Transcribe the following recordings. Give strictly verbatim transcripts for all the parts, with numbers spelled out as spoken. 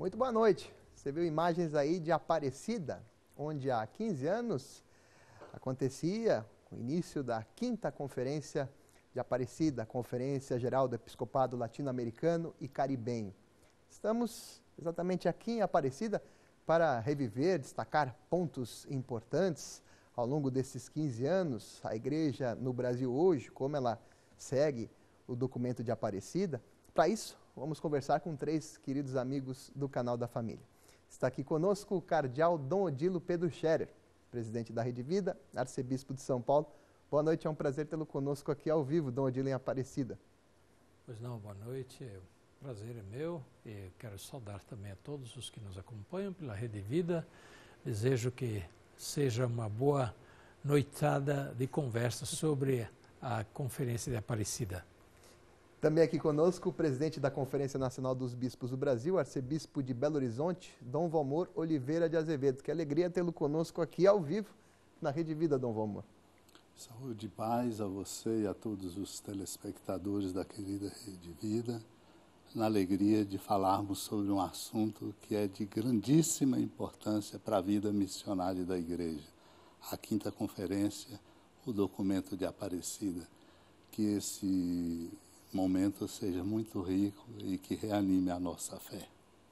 Muito boa noite. Você viu imagens aí de Aparecida, onde há quinze anos acontecia o início da quinta Conferência de Aparecida, Conferência Geral do Episcopado Latino-Americano e Caribenho. Estamos exatamente aqui em Aparecida para reviver, destacar pontos importantes ao longo desses quinze anos, a igreja no Brasil hoje, como ela segue o documento de Aparecida. Para isso, vamos conversar com três queridos amigos do canal da família. Está aqui conosco o cardeal Dom Odilo Pedro Scherer, presidente da Rede Vida, arcebispo de São Paulo. Boa noite, é um prazer tê-lo conosco aqui ao vivo, Dom Odilo, em Aparecida. Pois não, boa noite, o prazer é meu e quero saudar também a todos os que nos acompanham pela Rede Vida. Desejo que seja uma boa noitada de conversa sobre a Conferência de Aparecida. Também aqui conosco o presidente da Conferência Nacional dos Bispos do Brasil, arcebispo de Belo Horizonte, Dom Valmor Oliveira de Azevedo. Que alegria tê-lo conosco aqui ao vivo na Rede Vida, Dom Valmor. Saúde e paz a você e a todos os telespectadores da querida Rede Vida, na alegria de falarmos sobre um assunto que é de grandíssima importância para a vida missionária da Igreja, a Quinta Conferência, o documento de Aparecida. Que esse momento seja muito rico e que reanime a nossa fé.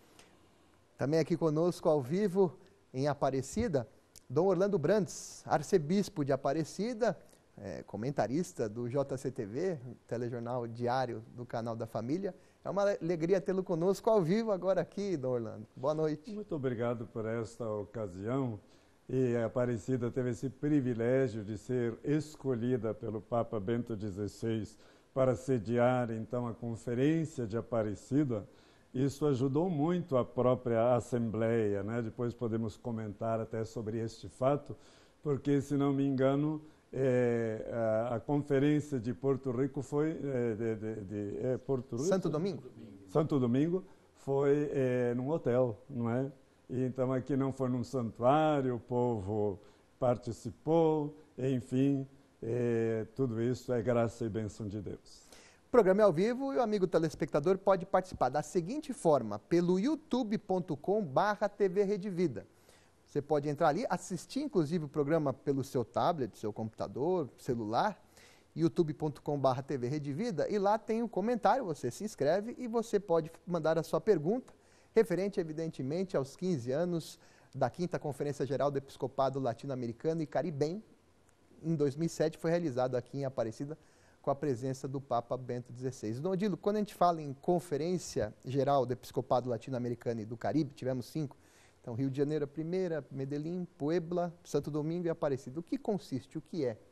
Também aqui conosco ao vivo em Aparecida, Dom Orlando Brandes, arcebispo de Aparecida, é, comentarista do J C T V, telejornal diário do canal da família. É uma alegria tê-lo conosco ao vivo agora aqui, Dom Orlando. Boa noite. Muito obrigado por esta ocasião. E a Aparecida teve esse privilégio de ser escolhida pelo Papa Bento dezesseis para sediar, então, a Conferência de Aparecida. Isso ajudou muito a própria Assembleia, né? Depois podemos comentar até sobre este fato, porque, se não me engano, é, a, a Conferência de Porto Rico foi... É, de, de, de, é, Porto Rico? Santo Domingo. Santo Domingo foi é, num hotel, não é? E, então, aqui não foi num santuário, o povo participou, enfim... É, tudo isso é graça e bênção de Deus. O programa é ao vivo e o amigo telespectador pode participar da seguinte forma, pelo youtube ponto com barra T V Rede Vida. Você pode entrar ali, assistir inclusive o programa pelo seu tablet, seu computador, celular, youtube ponto com barra T V Rede Vida, e lá tem um comentário, você se inscreve e você pode mandar a sua pergunta, referente evidentemente aos quinze anos da quinta Conferência Geral do Episcopado Latino-Americano e Caribenho. Em dois mil e sete foi realizado aqui em Aparecida com a presença do Papa Bento dezesseis. Dom Odilo, quando a gente fala em Conferência Geral do Episcopado Latino-Americano e do Caribe, tivemos cinco, então Rio de Janeiro a primeira, Medellín, Puebla, Santo Domingo e Aparecida. O que consiste, o que é?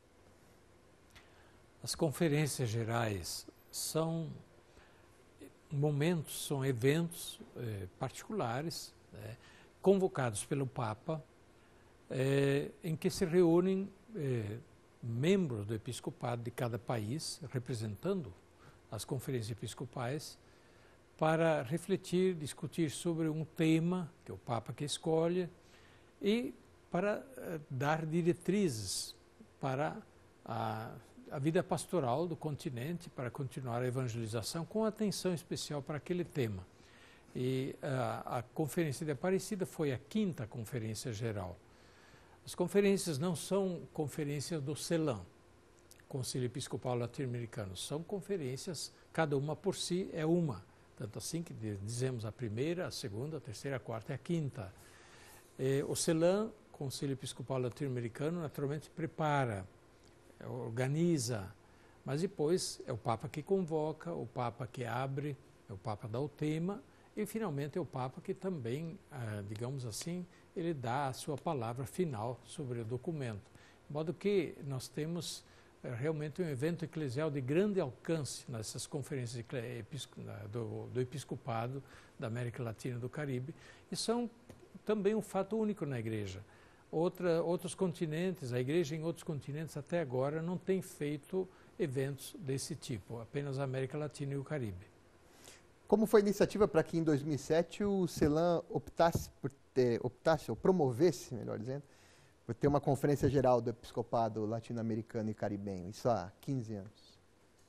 As conferências gerais são momentos, são eventos eh, particulares, né, convocados pelo Papa, eh, em que se reúnem Eh, membros do episcopado de cada país, representando as conferências episcopais, para refletir, discutir sobre um tema, que é o Papa que escolhe, e para eh, dar diretrizes para a, a vida pastoral do continente, para continuar a evangelização, com atenção especial para aquele tema. E a, a Conferência de Aparecida foi a quinta Conferência Geral. As conferências não são conferências do CELAM, Conselho Episcopal Latino-Americano, são conferências, cada uma por si é uma, tanto assim que dizemos a primeira, a segunda, a terceira, a quarta e a quinta. Eh, o CELAM, Conselho Episcopal Latino-Americano, naturalmente prepara, organiza, mas depois é o Papa que convoca, o Papa que abre, é o Papa dá o tema, e finalmente é o Papa que também, ah, digamos assim, ele dá a sua palavra final sobre o documento. De modo que nós temos eh, realmente um evento eclesial de grande alcance nessas conferências do, do Episcopado da América Latina e do Caribe, e são também um fato único na Igreja. Outra, outros continentes, a Igreja em outros continentes até agora não tem feito eventos desse tipo, apenas a América Latina e o Caribe. Como foi a iniciativa para que em dois mil e sete o CELAM optasse por ter, optasse, ou promovesse, melhor dizendo, por ter uma conferência geral do episcopado latino-americano e caribenho, isso há quinze anos?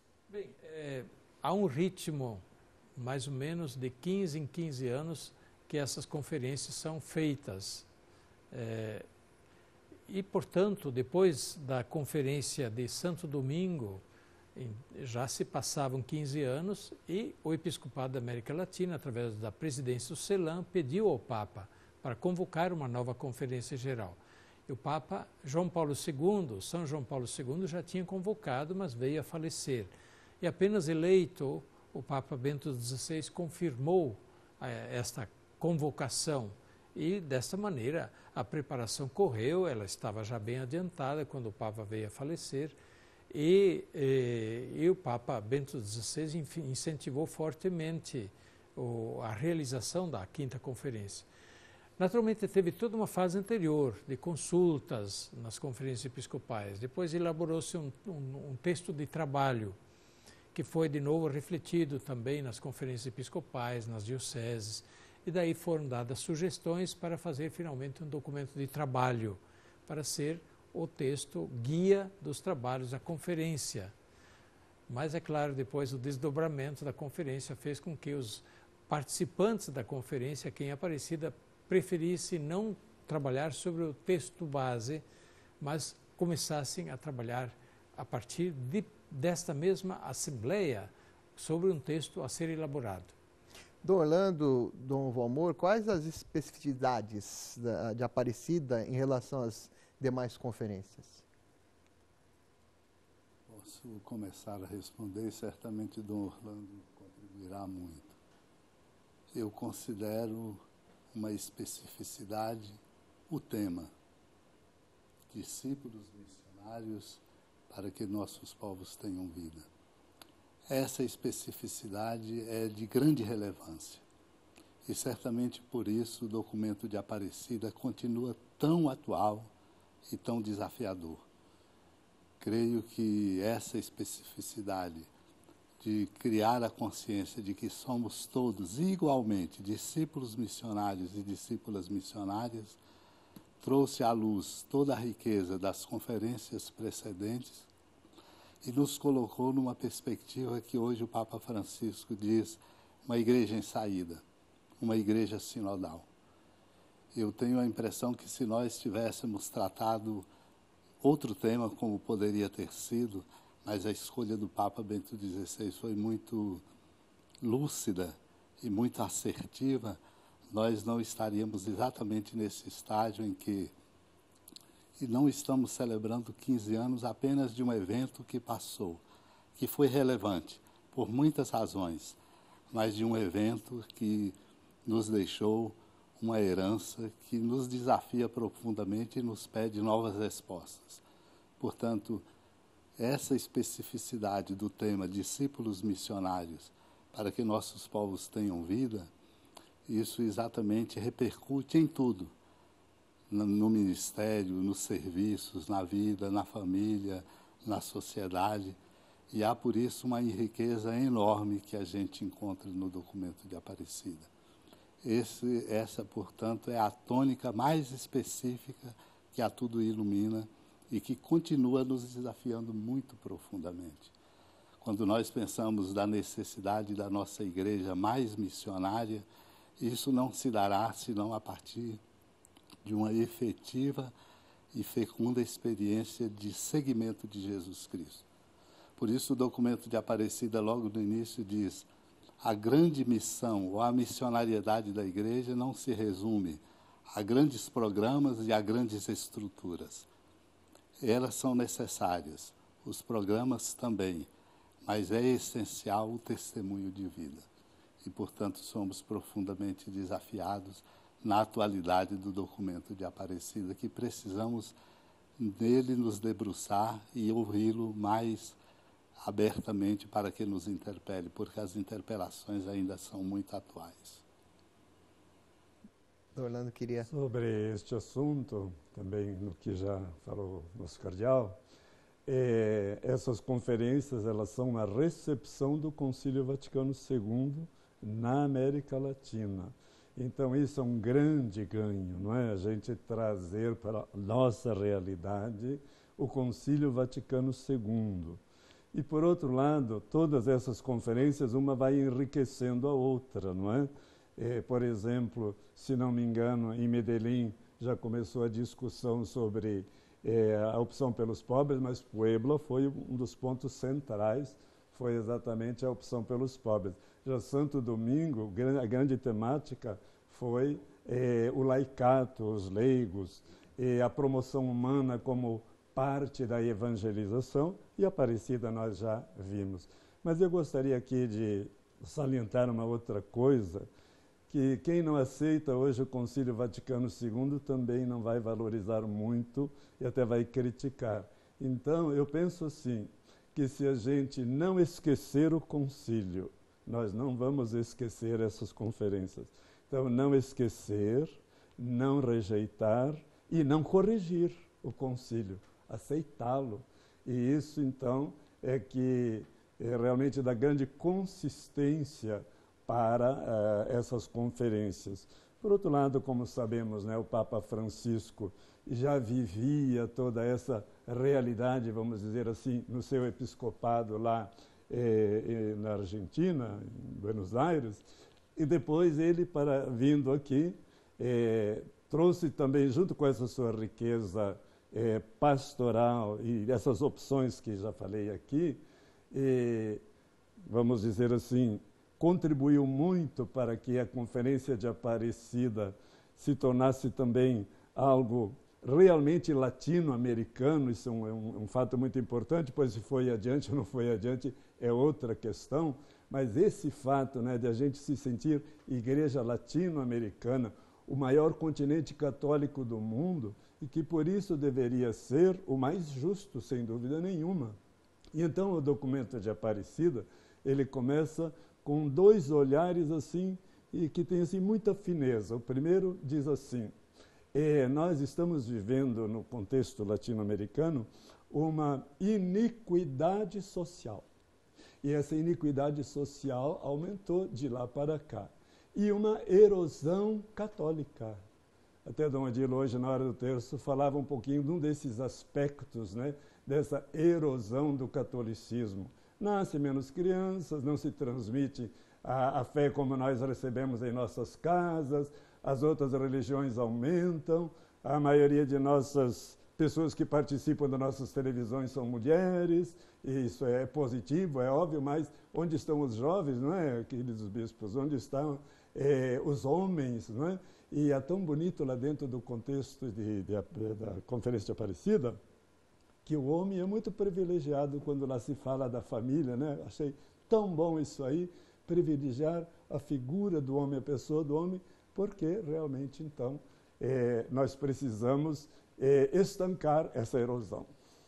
Bem, é, há um ritmo mais ou menos de quinze em quinze anos que essas conferências são feitas. É, e, portanto, depois da conferência de Santo Domingo, em, já se passavam quinze anos e o Episcopado da América Latina, através da presidência do CELAM, pediu ao Papa para convocar uma nova conferência geral. E o Papa João Paulo segundo, São João Paulo segundo, já tinha convocado, mas veio a falecer. E apenas eleito, o Papa Bento dezesseis confirmou eh, esta convocação. E, desta maneira, a preparação correu, ela estava já bem adiantada quando o Papa veio a falecer. E, e, e o Papa Bento dezesseis incentivou fortemente o, a realização da quinta conferência. Naturalmente, teve toda uma fase anterior de consultas nas conferências episcopais. Depois elaborou-se um, um, um texto de trabalho, que foi de novo refletido também nas conferências episcopais, nas dioceses, e daí foram dadas sugestões para fazer finalmente um documento de trabalho, para ser o texto guia dos trabalhos da conferência. Mas, é claro, depois o desdobramento da conferência fez com que os participantes da conferência, quem Aparecida, preferisse não trabalhar sobre o texto base, mas começassem a trabalhar a partir de, desta mesma assembleia sobre um texto a ser elaborado. Dom Orlando, Dom Valmor, quais as especificidades da, de Aparecida em relação às demais conferências? Posso começar a responder e certamente Dom Orlando contribuirá muito. Eu considero uma especificidade o tema, discípulos missionários para que nossos povos tenham vida. Essa especificidade é de grande relevância e certamente por isso o documento de Aparecida continua tão atual e tão desafiador. Creio que essa especificidade de criar a consciência de que somos todos igualmente discípulos missionários e discípulas missionárias trouxe à luz toda a riqueza das conferências precedentes e nos colocou numa perspectiva que hoje o Papa Francisco diz uma igreja em saída, uma igreja sinodal. Eu tenho a impressão que se nós tivéssemos tratado outro tema, como poderia ter sido, mas a escolha do Papa Bento dezesseis foi muito lúcida e muito assertiva, nós não estaríamos exatamente nesse estágio em que e não estamos celebrando quinze anos apenas de um evento que passou, que foi relevante por muitas razões, mas de um evento que nos deixou uma herança que nos desafia profundamente e nos pede novas respostas. Portanto, essa especificidade do tema discípulos missionários para que nossos povos tenham vida, isso exatamente repercute em tudo, no ministério, nos serviços, na vida, na família, na sociedade, e há por isso uma riqueza enorme que a gente encontra no documento de Aparecida. Esse, essa, portanto, é a tônica mais específica que a tudo ilumina e que continua nos desafiando muito profundamente. Quando nós pensamos da necessidade da nossa igreja mais missionária, isso não se dará senão a partir de uma efetiva e fecunda experiência de seguimento de Jesus Cristo. Por isso o documento de Aparecida logo no início diz: a grande missão ou a missionariedade da igreja não se resume a grandes programas e a grandes estruturas. Elas são necessárias, os programas também, mas é essencial o testemunho de vida. E, portanto, somos profundamente desafiados na atualidade do documento de Aparecida, que precisamos nele nos debruçar e ouvi-lo mais abertamente para que nos interpele, porque as interpelações ainda são muito atuais. Orlando queria... Sobre este assunto, também no que já falou o nosso cardeal, é, essas conferências elas são uma recepção do Concílio Vaticano segundo na América Latina. Então, isso é um grande ganho, não é? A gente trazer para a nossa realidade o Concílio Vaticano segundo. E, por outro lado, todas essas conferências, uma vai enriquecendo a outra, não é? Eh, por exemplo, se não me engano, em Medellín já começou a discussão sobre eh, a opção pelos pobres, mas Puebla foi um dos pontos centrais, foi exatamente a opção pelos pobres. Já Santo Domingo, a grande temática foi eh, o laicato, os leigos, eh, a promoção humana como parte da evangelização, e Aparecida nós já vimos. Mas eu gostaria aqui de salientar uma outra coisa, que quem não aceita hoje o Concílio Vaticano segundo também não vai valorizar muito e até vai criticar. Então, eu penso assim, que se a gente não esquecer o concílio, nós não vamos esquecer essas conferências. Então, não esquecer, não rejeitar e não corrigir o concílio, aceitá-lo. E isso, então, é que é realmente dá grande consistência para uh, essas conferências. Por outro lado, como sabemos, né, o Papa Francisco já vivia toda essa realidade, vamos dizer assim, no seu episcopado lá eh, eh, na Argentina, em Buenos Aires, e depois ele, para, vindo aqui, eh, trouxe também, junto com essa sua riqueza eh, pastoral e essas opções que já falei aqui, eh, vamos dizer assim, contribuiu muito para que a Conferência de Aparecida se tornasse também algo realmente latino-americano. Isso é um, um fato muito importante, pois se foi adiante ou não foi adiante é outra questão, mas esse fato, né, de a gente se sentir igreja latino-americana, o maior continente católico do mundo, e que por isso deveria ser o mais justo, sem dúvida nenhuma. E então o documento de Aparecida, ele começa com dois olhares assim, e que tem assim, muita fineza. O primeiro diz assim, é, nós estamos vivendo no contexto latino-americano uma iniquidade social. E essa iniquidade social aumentou de lá para cá. E uma erosão católica. Até Dom Adilo, hoje, na hora do terço, falava um pouquinho de um desses aspectos, né, dessa erosão do catolicismo. Nascem menos crianças, não se transmite a, a fé como nós recebemos em nossas casas, as outras religiões aumentam, a maioria de nossas pessoas que participam das nossas televisões são mulheres, e isso é positivo, é óbvio, mas onde estão os jovens, não é, queridos bispos? Onde estão eh, os homens, não é? E é tão bonito lá dentro do contexto de, de, de, da Conferência de Aparecida, que o homem é muito privilegiado quando lá se fala da família, né? Achei tão bom isso aí, privilegiar a figura do homem, a pessoa do homem, porque realmente, então, eh, nós precisamos eh, estancar essa erosão.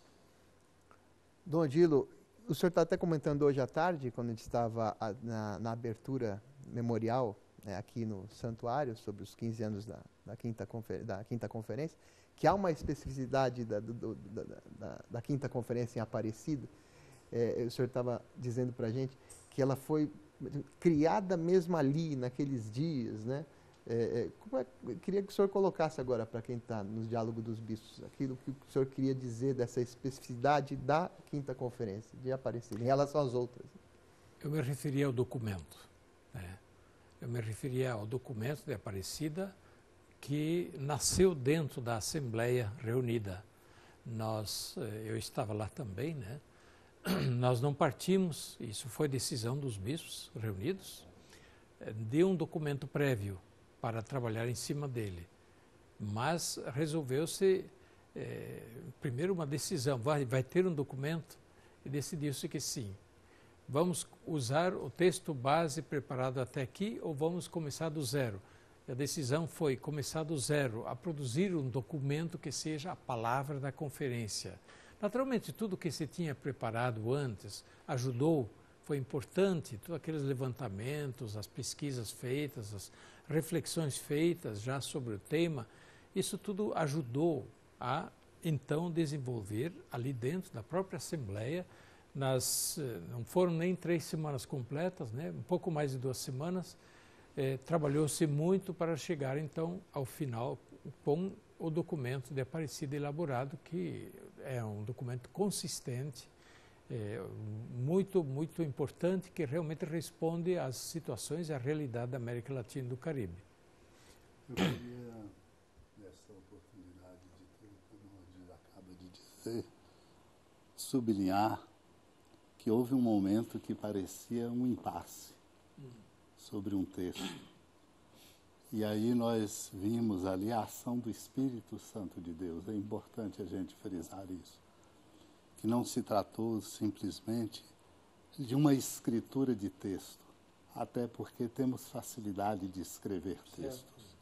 Dom Adilo, o senhor está até comentando hoje à tarde, quando a gente estava a, na, na abertura memorial, né, aqui no Santuário, sobre os quinze anos da, da, quinta, confer, da Quinta Conferência, que há uma especificidade da, do, do, da, da, da Quinta Conferência em Aparecida. É, o senhor estava dizendo para a gente que ela foi criada mesmo ali, naqueles dias, né? É, como é, eu queria que o senhor colocasse agora, para quem está no Diálogo dos Bispos, aquilo que o senhor queria dizer dessa especificidade da Quinta Conferência de Aparecida, em relação às outras. Eu me referia ao documento, né? Eu me referia ao documento de Aparecida, que nasceu dentro da Assembleia Reunida. Nós, eu estava lá também, né? Nós não partimos, isso foi decisão dos bispos reunidos, de um documento prévio para trabalhar em cima dele. Mas resolveu-se, é, primeiro uma decisão, vai, vai ter um documento, e decidiu-se que sim. Vamos usar o texto base preparado até aqui ou vamos começar do zero? A decisão foi começar do zero, a produzir um documento que seja a palavra da conferência. Naturalmente, tudo que se tinha preparado antes ajudou, foi importante, todos aqueles levantamentos, as pesquisas feitas, as reflexões feitas já sobre o tema, isso tudo ajudou a, então, desenvolver ali dentro da própria Assembleia, nas, não foram nem três semanas completas, né, um pouco mais de duas semanas, eh, trabalhou-se muito para chegar, então, ao final, com o documento de Aparecida elaborado, que é um documento consistente, é, muito, muito importante, que realmente responde às situações e à realidade da América Latina e do Caribe. Eu queria, nessa oportunidade de ter, como o Rodir acaba de dizer, sublinhar que houve um momento que parecia um impasse sobre um texto. E aí nós vimos ali a ação do Espírito Santo de Deus. É importante a gente frisar isso. Que não se tratou simplesmente de uma escritura de texto, até porque temos facilidade de escrever textos. Certo.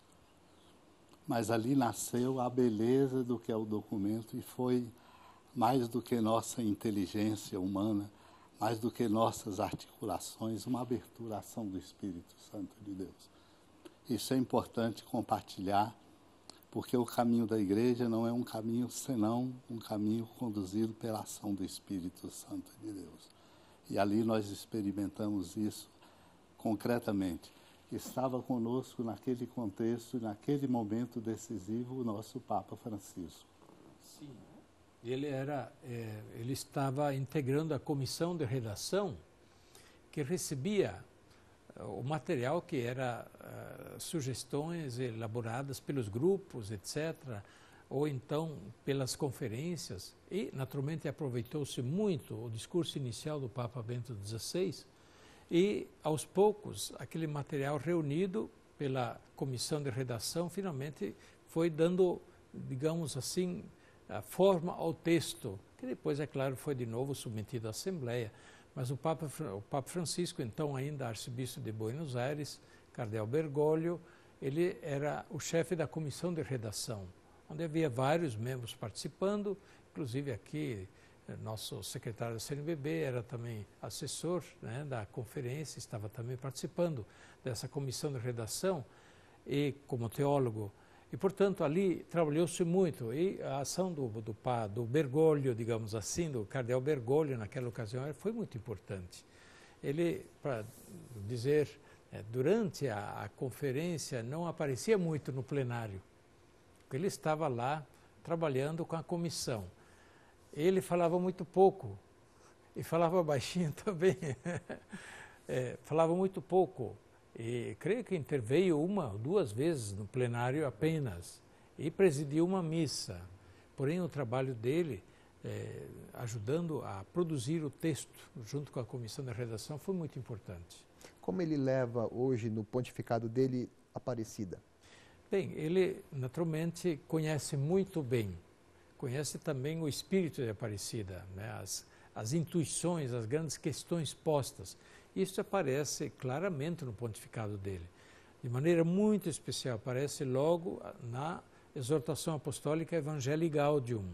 Mas ali nasceu a beleza do que é o documento e foi mais do que nossa inteligência humana, mais do que nossas articulações, uma abertura à ação do Espírito Santo de Deus. Isso é importante compartilhar, porque o caminho da igreja não é um caminho senão um caminho conduzido pela ação do Espírito Santo de Deus. E ali nós experimentamos isso concretamente. Estava conosco naquele contexto, naquele momento decisivo, o nosso Papa Francisco. Sim. Ele, era, é, ele estava integrando a comissão de redação que recebia o material que era uh, sugestões elaboradas pelos grupos, etcétera, ou então pelas conferências, e naturalmente aproveitou-se muito o discurso inicial do Papa Bento dezesseis, e aos poucos aquele material reunido pela comissão de redação finalmente foi dando, digamos assim, a forma ao texto, que depois, é claro, foi de novo submetido à Assembleia. Mas o Papa, o Papa Francisco, então ainda arcebispo de Buenos Aires, cardeal Bergoglio, ele era o chefe da comissão de redação, onde havia vários membros participando, inclusive aqui nosso secretário da C N B B era também assessor, né, da conferência, estava também participando dessa comissão de redação e como teólogo. E, portanto, ali trabalhou-se muito, e a ação do, do, do Bergoglio, digamos assim, do cardeal Bergoglio, naquela ocasião, foi muito importante. Ele, para dizer, é, durante a, a conferência, não aparecia muito no plenário, porque ele estava lá trabalhando com a comissão. Ele falava muito pouco, e falava baixinho também, é, falava muito pouco. E creio que interveio uma ou duas vezes no plenário apenas e presidiu uma missa. Porém, o trabalho dele, eh, ajudando a produzir o texto junto com a comissão de redação, foi muito importante. Como ele leva hoje no pontificado dele Aparecida? Bem, ele naturalmente conhece muito bem, conhece também o espírito de Aparecida, né? as, as intuições, as grandes questões postas. Isso aparece claramente no pontificado dele. De maneira muito especial, aparece logo na exortação apostólica Evangelii Gaudium,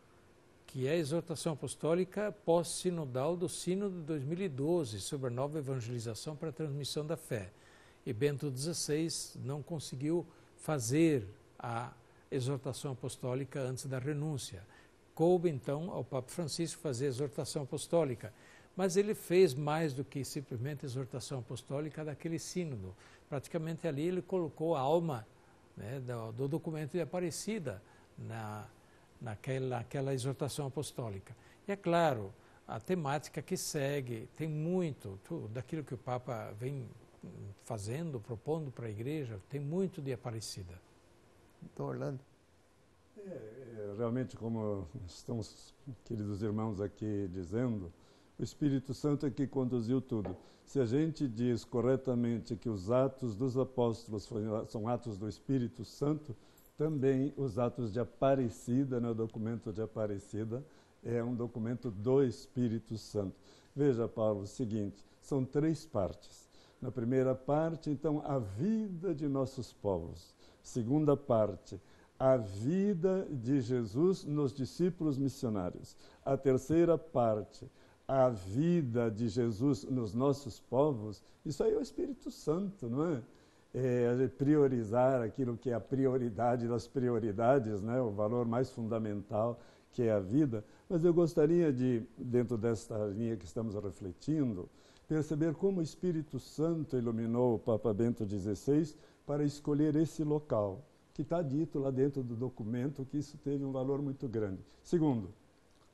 que é a exortação apostólica pós-sinodal do Sínodo de dois mil e doze, sobre a nova evangelização para a transmissão da fé. E Bento dezesseis não conseguiu fazer a exortação apostólica antes da renúncia. Coube, então, ao Papa Francisco fazer a exortação apostólica. Mas ele fez mais do que simplesmente a exortação apostólica daquele sínodo. Praticamente ali ele colocou a alma, né, do, do documento de Aparecida na, naquela, naquela exortação apostólica. E é claro, a temática que segue tem muito, tudo, daquilo que o Papa vem fazendo, propondo para a igreja, tem muito de Aparecida. Então, Orlando. É, é, realmente, como estão os queridos irmãos aqui dizendo, o Espírito Santo é que conduziu tudo. Se a gente diz corretamente que os atos dos apóstolos são atos do Espírito Santo, também os atos de Aparecida, né, o documento de Aparecida, é um documento do Espírito Santo. Veja, Paulo, o seguinte, são três partes. Na primeira parte, então, a vida de nossos povos. Segunda parte, a vida de Jesus nos discípulos missionários. A terceira parte, a vida de Jesus nos nossos povos. Isso aí é o Espírito Santo, não é? É priorizar aquilo que é a prioridade das prioridades, né? O valor mais fundamental, que é a vida. Mas eu gostaria de, dentro desta linha que estamos refletindo, perceber como o Espírito Santo iluminou o Papa Bento dezesseis para escolher esse local, que está dito lá dentro do documento que isso teve um valor muito grande. Segundo,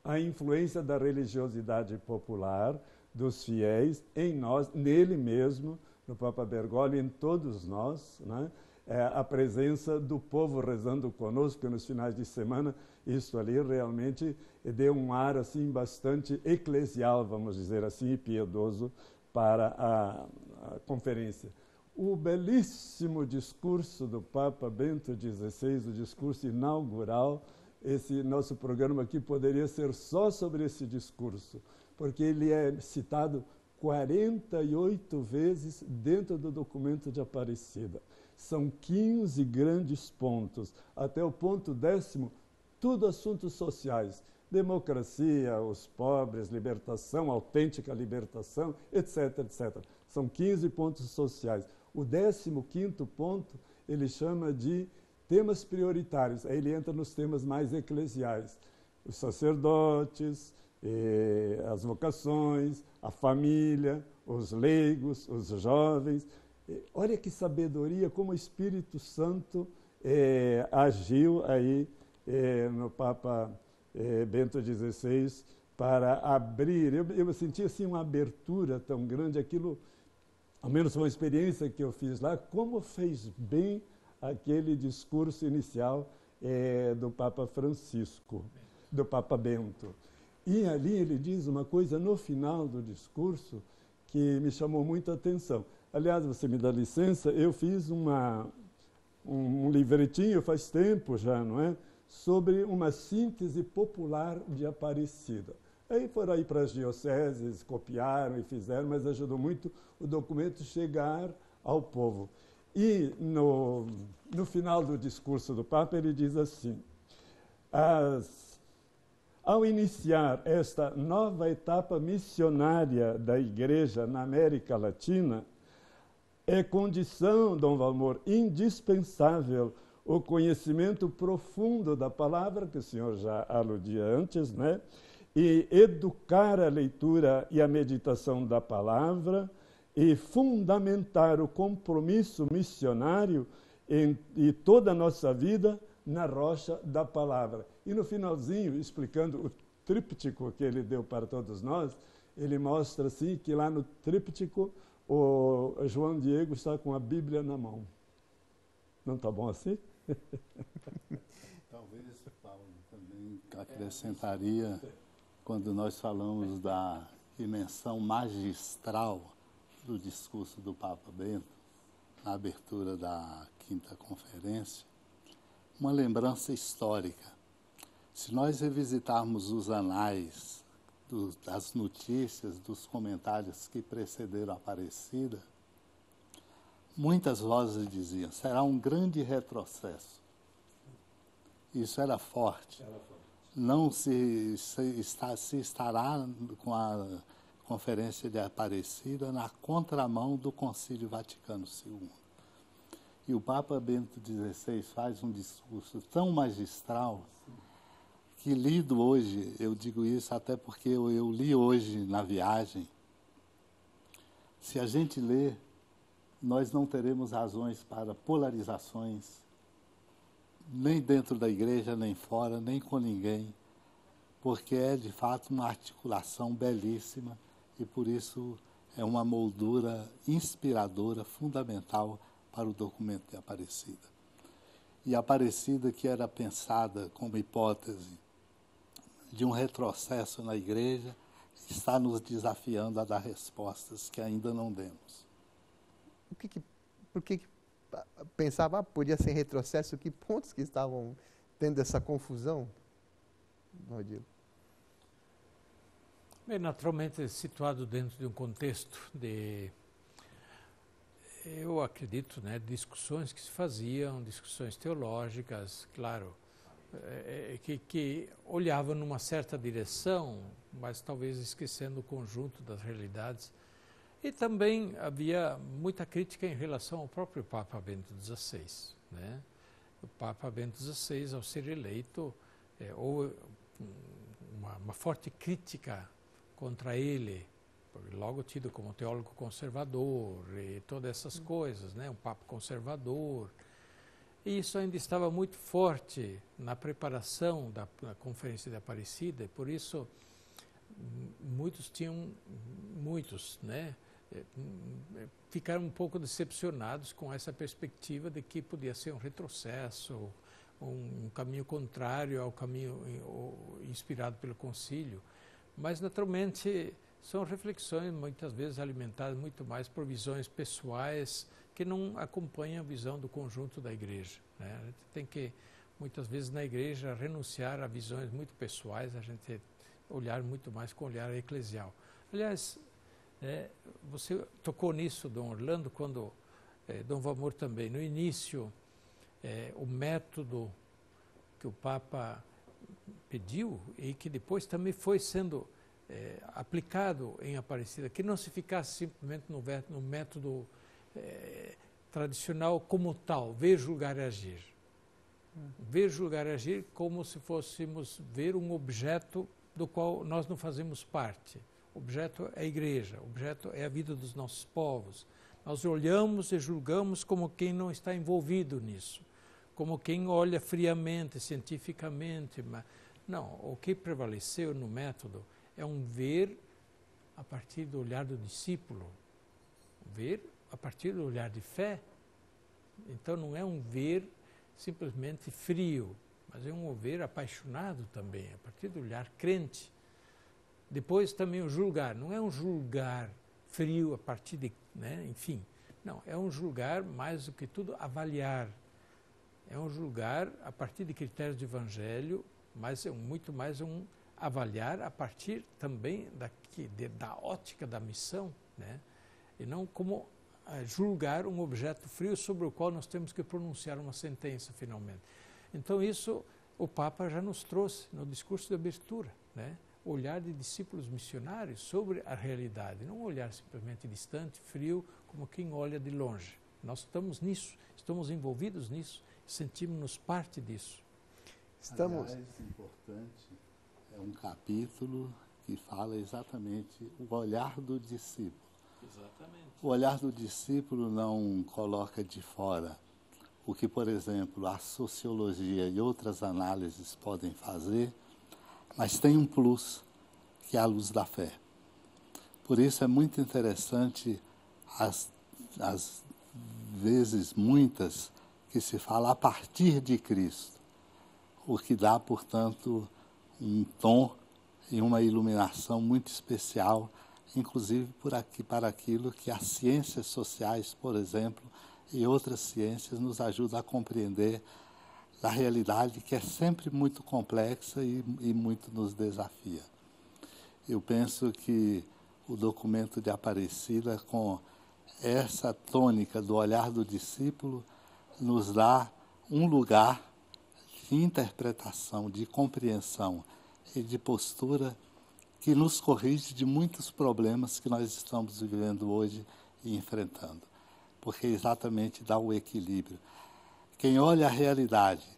a influência da religiosidade popular, dos fiéis, em nós, nele mesmo, no Papa Bergoglio, em todos nós, né? É, a presença do povo rezando conosco nos finais de semana, isso ali realmente deu um ar assim bastante eclesial, vamos dizer assim, e piedoso para a, a conferência. O belíssimo discurso do Papa Bento dezesseis, o discurso inaugural, esse nosso programa aqui poderia ser só sobre esse discurso, porque ele é citado quarenta e oito vezes dentro do documento de Aparecida. São quinze grandes pontos. Até o ponto décimo, tudo assuntos sociais. Democracia, os pobres, libertação, autêntica libertação, etc, etcétera. São quinze pontos sociais. O décimo quinto ponto, ele chama de temas prioritários. Aí ele entra nos temas mais eclesiais. Os sacerdotes, eh, as vocações, a família, os leigos, os jovens. Olha que sabedoria, como o Espírito Santo eh, agiu aí eh, no Papa eh, Bento dezesseis para abrir. Eu, eu senti assim uma abertura tão grande, aquilo, ao menos foi uma experiência que eu fiz lá, como fez bem aquele discurso inicial eh, do Papa Francisco, do Papa Bento. E ali ele diz uma coisa no final do discurso que me chamou muito a atenção. Aliás, você me dá licença, eu fiz uma, um, um livretinho faz tempo já, não é? Sobre uma síntese popular de Aparecida. Aí foram aí para as dioceses, copiaram e fizeram, mas ajudou muito o documento chegar ao povo. E no, no final do discurso do Papa, ele diz assim, as, ao iniciar esta nova etapa missionária da Igreja na América Latina, é condição, Dom Valmor, indispensável o conhecimento profundo da palavra, que o senhor já aludia antes, né? E educar a leitura e a meditação da palavra e fundamentar o compromisso missionário em, e toda a nossa vida na rocha da palavra. E no finalzinho, explicando o tríptico que ele deu para todos nós, ele mostra assim que lá no tríptico o João Diego está com a Bíblia na mão. Não está bom assim? Talvez, Paulo, também acrescentaria, quando nós falamos da dimensão magistral do discurso do Papa Bento, na abertura da quinta conferência, uma lembrança histórica. Se nós revisitarmos os anais do, das notícias, dos comentários que precederam a Aparecida, muitas vozes diziam, será um grande retrocesso. Isso era forte. Era forte. Não se, se, está, se estará com a Conferência de Aparecida na contramão do Concílio Vaticano segundo. E o Papa Bento dezesseis faz um discurso tão magistral que, lido hoje, eu digo isso até porque eu, eu li hoje na viagem, se a gente ler, nós não teremos razões para polarizações, nem dentro da igreja, nem fora, nem com ninguém, porque é, de fato, uma articulação belíssima e, por isso, é uma moldura inspiradora, fundamental para o documento de Aparecida. E Aparecida, que era pensada como hipótese de um retrocesso na igreja, está nos desafiando a dar respostas que ainda não demos. O que que, por que, que pensava, ah, podia ser retrocesso? Que pontos que estavam tendo essa confusão, Rodrigo? Bem, naturalmente, situado dentro de um contexto de, eu acredito, né, discussões que se faziam, discussões teológicas, claro, é, que, que olhavam numa certa direção, mas talvez esquecendo o conjunto das realidades. E também havia muita crítica em relação ao próprio Papa Bento dezesseis. Né? O Papa Bento dezesseis, ao ser eleito, é, houve uma, uma forte crítica contra ele, logo tido como teólogo conservador e todas essas coisas, né? Um Papa conservador. E isso ainda estava muito forte na preparação da, da Conferência de Aparecida, e por isso muitos tinham, muitos, né, ficaram um pouco decepcionados com essa perspectiva de que podia ser um retrocesso, um, um caminho contrário ao caminho inspirado pelo concílio. Mas, naturalmente, são reflexões muitas vezes alimentadas muito mais por visões pessoais que não acompanham a visão do conjunto da igreja, né? A gente tem que, muitas vezes, na igreja, renunciar a visões muito pessoais, a gente olhar muito mais com o olhar eclesial. Aliás, é, você tocou nisso, Dom Orlando, quando é, Dom Valmor também, no início, é, o método que o Papa pediu e que depois também foi sendo é, aplicado em Aparecida, que não se ficasse simplesmente no, no método é, tradicional como tal, ver, julgar e agir. Hum. Ver, julgar e agir como se fôssemos ver um objeto do qual nós não fazemos parte. O objeto é a igreja, o objeto é a vida dos nossos povos. Nós olhamos e julgamos como quem não está envolvido nisso, como quem olha friamente, cientificamente. Mas não, o que prevaleceu no método é um ver a partir do olhar do discípulo, ver a partir do olhar de fé. Então não é um ver simplesmente frio, mas é um ver apaixonado também, a partir do olhar crente. Depois também o julgar, não é um julgar frio a partir de, né, enfim, não, é um julgar mais do que tudo avaliar. É um julgar a partir de critérios de evangelho, mas é muito mais um avaliar a partir também daqui, de, da ótica da missão, né? E não como uh, julgar um objeto frio sobre o qual nós temos que pronunciar uma sentença finalmente. Então isso o Papa já nos trouxe no discurso de abertura, né? O olhar de discípulos missionários sobre a realidade, não um olhar simplesmente distante, frio, como quem olha de longe. Nós estamos nisso, estamos envolvidos nisso, sentimos-nos parte disso. Estamos... Aliás, importante, é um capítulo que fala exatamente o olhar do discípulo. Exatamente. O olhar do discípulo não coloca de fora o que, por exemplo, a sociologia e outras análises podem fazer, mas tem um plus, que é a luz da fé. Por isso é muito interessante, as, as vezes muitas, que se fala a partir de Cristo, o que dá, portanto, um tom e uma iluminação muito especial, inclusive por aqui, para aquilo que as ciências sociais, por exemplo, e outras ciências nos ajudam a compreender a realidade, que é sempre muito complexa e, e muito nos desafia. Eu penso que o documento de Aparecida, com essa tônica do olhar do discípulo, nos dá um lugar de interpretação, de compreensão e de postura que nos corrige de muitos problemas que nós estamos vivendo hoje e enfrentando, porque exatamente dá o equilíbrio. Quem olha a realidade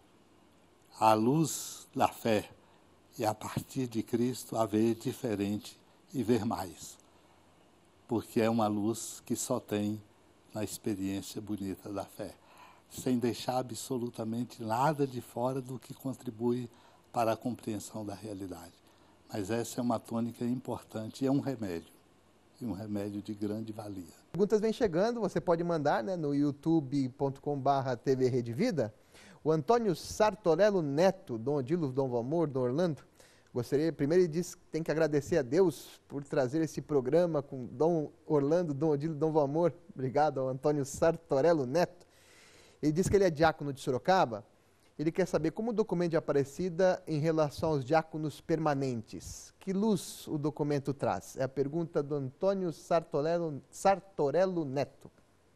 à luz da fé e a partir de Cristo a ver diferente e ver mais, porque é uma luz que só tem na experiência bonita da fé, sem deixar absolutamente nada de fora do que contribui para a compreensão da realidade. Mas essa é uma tônica importante e é um remédio, e um remédio de grande valia. Perguntas vêm chegando, você pode mandar, né, no youtube ponto com barra T V Rede Vida. O Antônio Sartorello Neto, Dom Odilo, Dom Valmor, Dom Orlando, gostaria, primeiro ele diz que tem que agradecer a Deus por trazer esse programa com Dom Orlando, Dom Odilo, Dom Valmor. Obrigado ao Antônio Sartorello Neto. Ele diz que ele é diácono de Sorocaba. Ele quer saber como o documento de Aparecida em relação aos diáconos permanentes. Que luz o documento traz? É a pergunta do Antônio Sartorello, Sartorello Neto.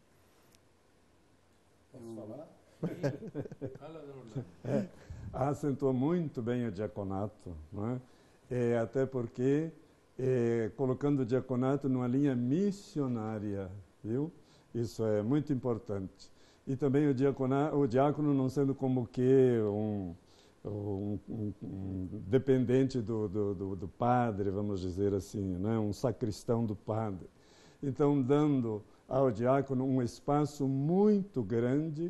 Posso falar? É, acentuou muito bem o diaconato, não é? É, até porque é, colocando o diaconato numa linha missionária, viu? Isso é muito importante. E também o, diaconato, o diácono não sendo como que um, um, um, um dependente do, do, do, do padre, vamos dizer assim, né? Um sacristão do padre. Então, dando ao diácono um espaço muito grande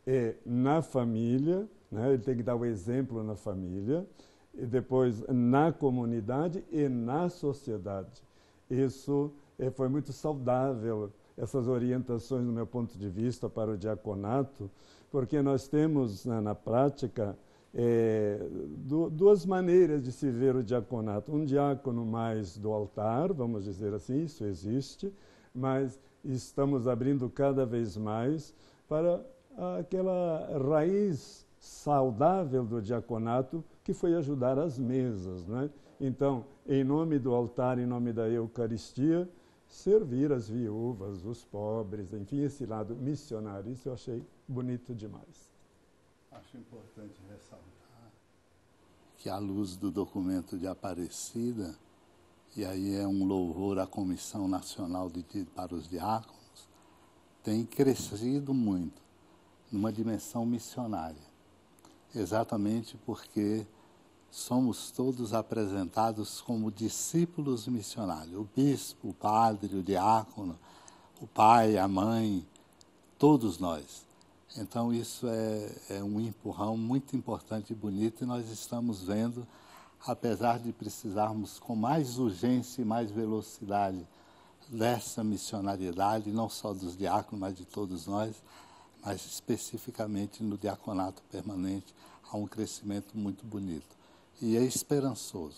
é na família, né? Ele tem que dar o exemplo na família, e depois na comunidade e na sociedade. Isso é, foi muito saudável, essas orientações, do meu ponto de vista, para o diaconato, porque nós temos, na, na prática, é, du duas maneiras de se ver o diaconato. Um diácono mais do altar, vamos dizer assim, isso existe, mas estamos abrindo cada vez mais para aquela raiz saudável do diaconato, que foi ajudar as mesas, né? Então, em nome do altar, em nome da Eucaristia, servir as viúvas, os pobres, enfim, esse lado missionário, isso eu achei bonito demais. Acho importante ressaltar que, à luz do documento de Aparecida, e aí é um louvor à Comissão Nacional de, para os Diáconos, tem crescido muito numa dimensão missionária, exatamente porque somos todos apresentados como discípulos missionários. O bispo, o padre, o diácono, o pai, a mãe, todos nós. Então isso é, é um empurrão muito importante e bonito, e nós estamos vendo, apesar de precisarmos com mais urgência e mais velocidade dessa missionariedade, não só dos diáconos, mas de todos nós, mas especificamente no diaconato permanente, há um crescimento muito bonito. E é esperançoso.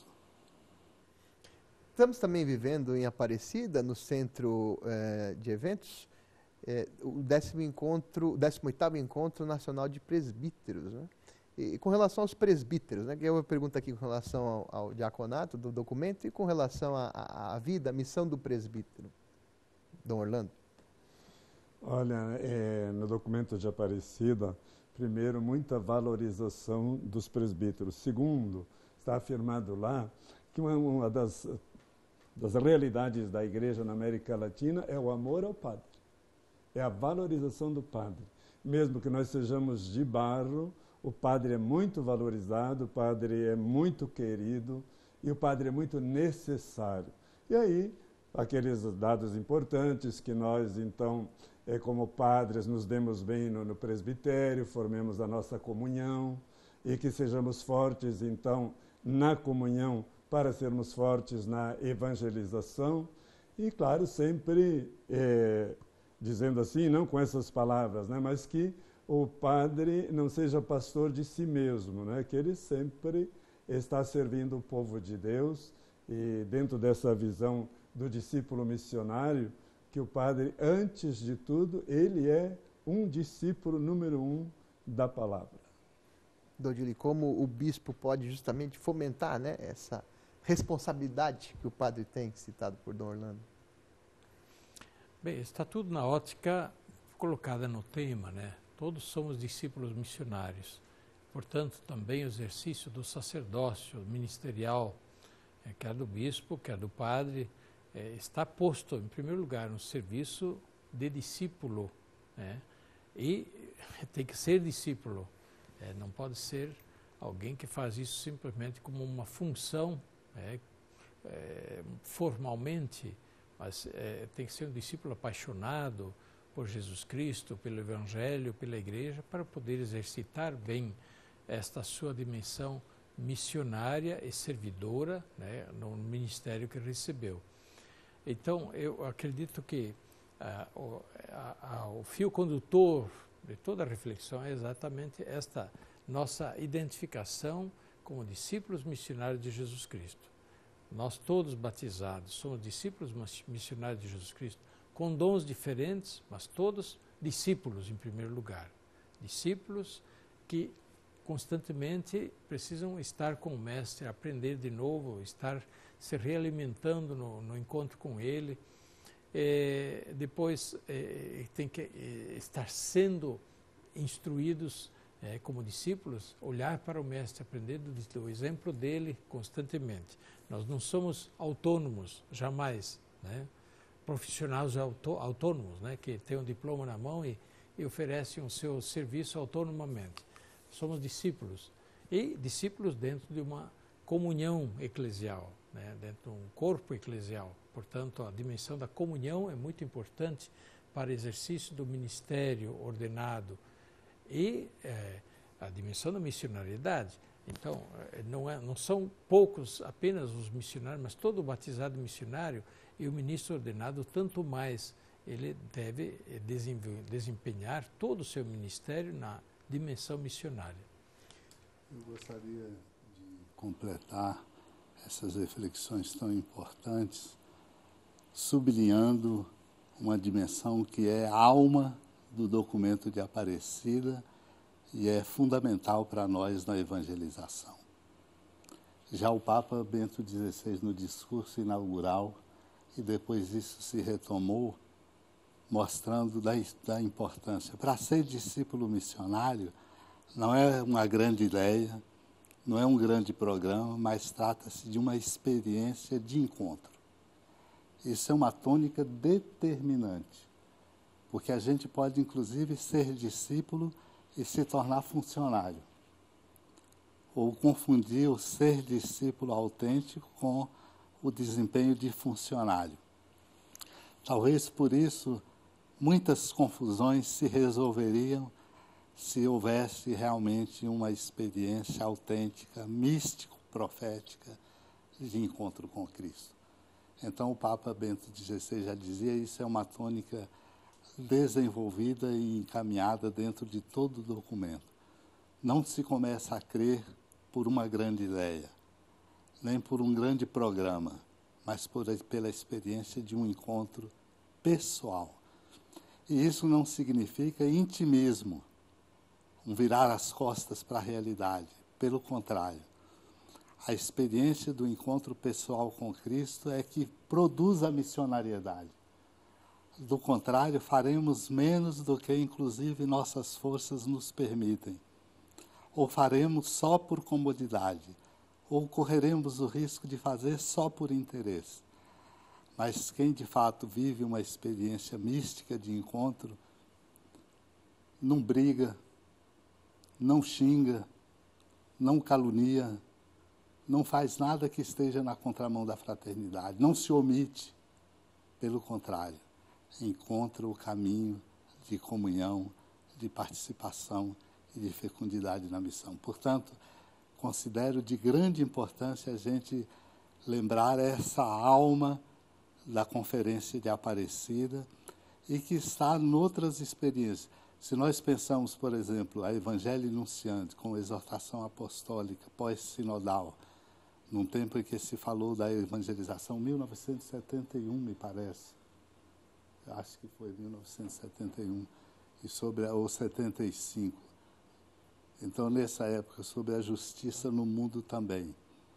Estamos também vivendo em Aparecida, no centro eh, de eventos, eh, o décimo encontro, décimo oitavo Encontro Nacional de Presbíteros, né? E, e com relação aos presbíteros, né? Que é uma pergunta aqui com relação ao, ao diaconato do documento e com relação à vida, à missão do presbítero. Dom Orlando. Olha, é, no documento de Aparecida, primeiro, muita valorização dos presbíteros. Segundo, está afirmado lá que uma, uma das, das realidades da igreja na América Latina é o amor ao padre. É a valorização do padre. Mesmo que nós sejamos de barro, o padre é muito valorizado, o padre é muito querido e o padre é muito necessário. E aí, aqueles dados importantes que nós, então, é, como padres, nos demos bem no, no presbitério, formemos a nossa comunhão e que sejamos fortes, então, na comunhão para sermos fortes na evangelização. E, claro, sempre é, dizendo assim, não com essas palavras, né, mas que o padre não seja pastor de si mesmo, né, que ele sempre está servindo o povo de Deus, e dentro dessa visão do discípulo missionário, que o padre, antes de tudo, ele é um discípulo número um da palavra. Dodili, como o bispo pode justamente fomentar, né, essa responsabilidade que o padre tem, citado por Dom Orlando? Bem, está tudo na ótica colocada no tema, né? Todos somos discípulos missionários. Portanto, também o exercício do sacerdócio ministerial, é, quer do bispo, quer do padre, É, está posto, em primeiro lugar, no serviço de discípulo, né? E tem que ser discípulo, é, não pode ser alguém que faz isso simplesmente como uma função, é, é, formalmente, mas é, tem que ser um discípulo apaixonado por Jesus Cristo, pelo Evangelho, pela Igreja, para poder exercitar bem esta sua dimensão missionária e servidora, né, no ministério que recebeu. Então, eu acredito que ah, o, a, a, o fio condutor de toda a reflexão é exatamente esta nossa identificação como discípulos missionários de Jesus Cristo. Nós todos batizados somos discípulos missionários de Jesus Cristo, com dons diferentes, mas todos discípulos em primeiro lugar. Discípulos que constantemente precisam estar com o Mestre, aprender de novo, estar se realimentando no, no encontro com Ele. É, depois é, tem que é, estar sendo instruídos é, como discípulos, olhar para o Mestre, aprender do, do exemplo dele constantemente. Nós não somos autônomos, jamais, né? Profissionais autô, autônomos, né? Que têm um diploma na mão e, e oferecem o seu serviço autonomamente. Somos discípulos, e discípulos dentro de uma comunhão eclesial, né, dentro de um corpo eclesial. Portanto, a dimensão da comunhão é muito importante para o exercício do ministério ordenado e é, a dimensão da missionariedade. Então, não, é, não são poucos apenas os missionários, mas todo batizado missionário e o ministro ordenado, tanto mais ele deve desempenhar todo o seu ministério na dimensão missionária. Eu gostaria de completar essas reflexões tão importantes, sublinhando uma dimensão que é a alma do documento de Aparecida e é fundamental para nós na evangelização. Já o Papa Bento dezesseis, no discurso inaugural, e depois isso se retomou, mostrando da, da importância. Para ser discípulo missionário, não é uma grande ideia, não é um grande programa, mas trata-se de uma experiência de encontro. Isso é uma tônica determinante, porque a gente pode, inclusive, ser discípulo e se tornar funcionário, ou confundir o ser discípulo autêntico com o desempenho de funcionário. Talvez por isso muitas confusões se resolveriam se houvesse realmente uma experiência autêntica, místico-profética de encontro com Cristo. Então o Papa Bento dezesseis já dizia, isso é uma tônica desenvolvida e encaminhada dentro de todo o documento. Não se começa a crer por uma grande ideia, nem por um grande programa, mas por, pela experiência de um encontro pessoal. E isso não significa intimismo, um virar as costas para a realidade. Pelo contrário, a experiência do encontro pessoal com Cristo é que produz a missionariedade. Do contrário, faremos menos do que, inclusive, nossas forças nos permitem. Ou faremos só por comodidade, ou correremos o risco de fazer só por interesse. Mas quem, de fato, vive uma experiência mística de encontro, não briga, não xinga, não calunia, não faz nada que esteja na contramão da fraternidade, não se omite. Pelo contrário, encontra o caminho de comunhão, de participação e de fecundidade na missão. Portanto, considero de grande importância a gente lembrar essa alma da Conferência de Aparecida e que está em outras experiências. Se nós pensamos, por exemplo, a Evangelho Enunciante com exortação apostólica pós-sinodal, num tempo em que se falou da evangelização, mil novecentos e setenta e um, me parece, acho que foi mil novecentos e setenta e um, e sobre a, ou setenta e cinco. Então, nessa época, sobre a justiça no mundo também.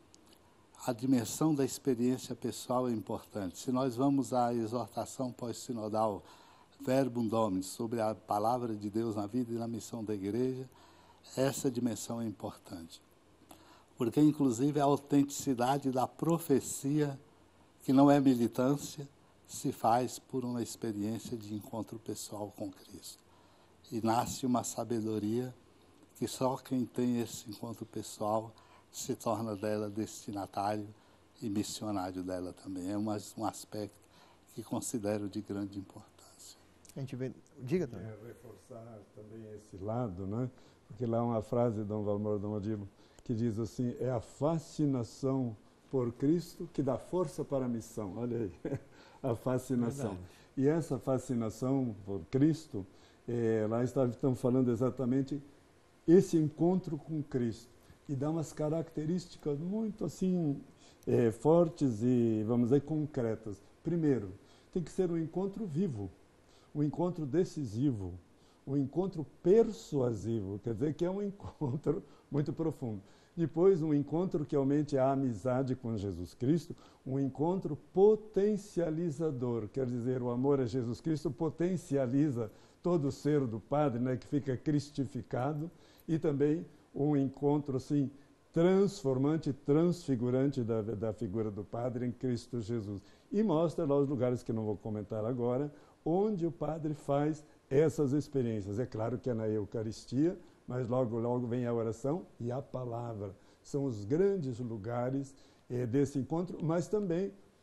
A dimensão da experiência pessoal é importante. Se nós vamos à exortação pós-sinodal Verbum Domini, sobre a palavra de Deus na vida e na missão da igreja, essa dimensão é importante. Porque, inclusive, a autenticidade da profecia, que não é militância, se faz por uma experiência de encontro pessoal com Cristo. E nasce uma sabedoria que só quem tem esse encontro pessoal se torna dela destinatário e missionário dela também. É um, um aspecto que considero de grande importância. A gente vê... Diga também. É, reforçar também esse lado, né? Porque lá há uma frase de Dom Valmor Dom Odilo que diz assim, é a fascinação por Cristo que dá força para a missão. Olha aí, a fascinação. Verdade. E essa fascinação por Cristo, é, lá estão falando exatamente esse encontro com Cristo, que dá umas características muito assim, é, fortes e, vamos dizer, concretas. Primeiro, tem que ser um encontro vivo, um encontro decisivo, um encontro persuasivo, quer dizer que é um encontro muito profundo. Depois, um encontro que aumente a amizade com Jesus Cristo, um encontro potencializador, quer dizer, o amor a Jesus Cristo potencializa todo o ser do Padre, né, que fica cristificado, e também um encontro assim, transformante, transfigurante da, da figura do Padre em Cristo Jesus. E mostra lá os lugares que não vou comentar agora, onde o Padre faz essas experiências. É claro que é na Eucaristia, mas logo, logo vem a oração e a palavra. São os grandes lugares eh, desse encontro, mas também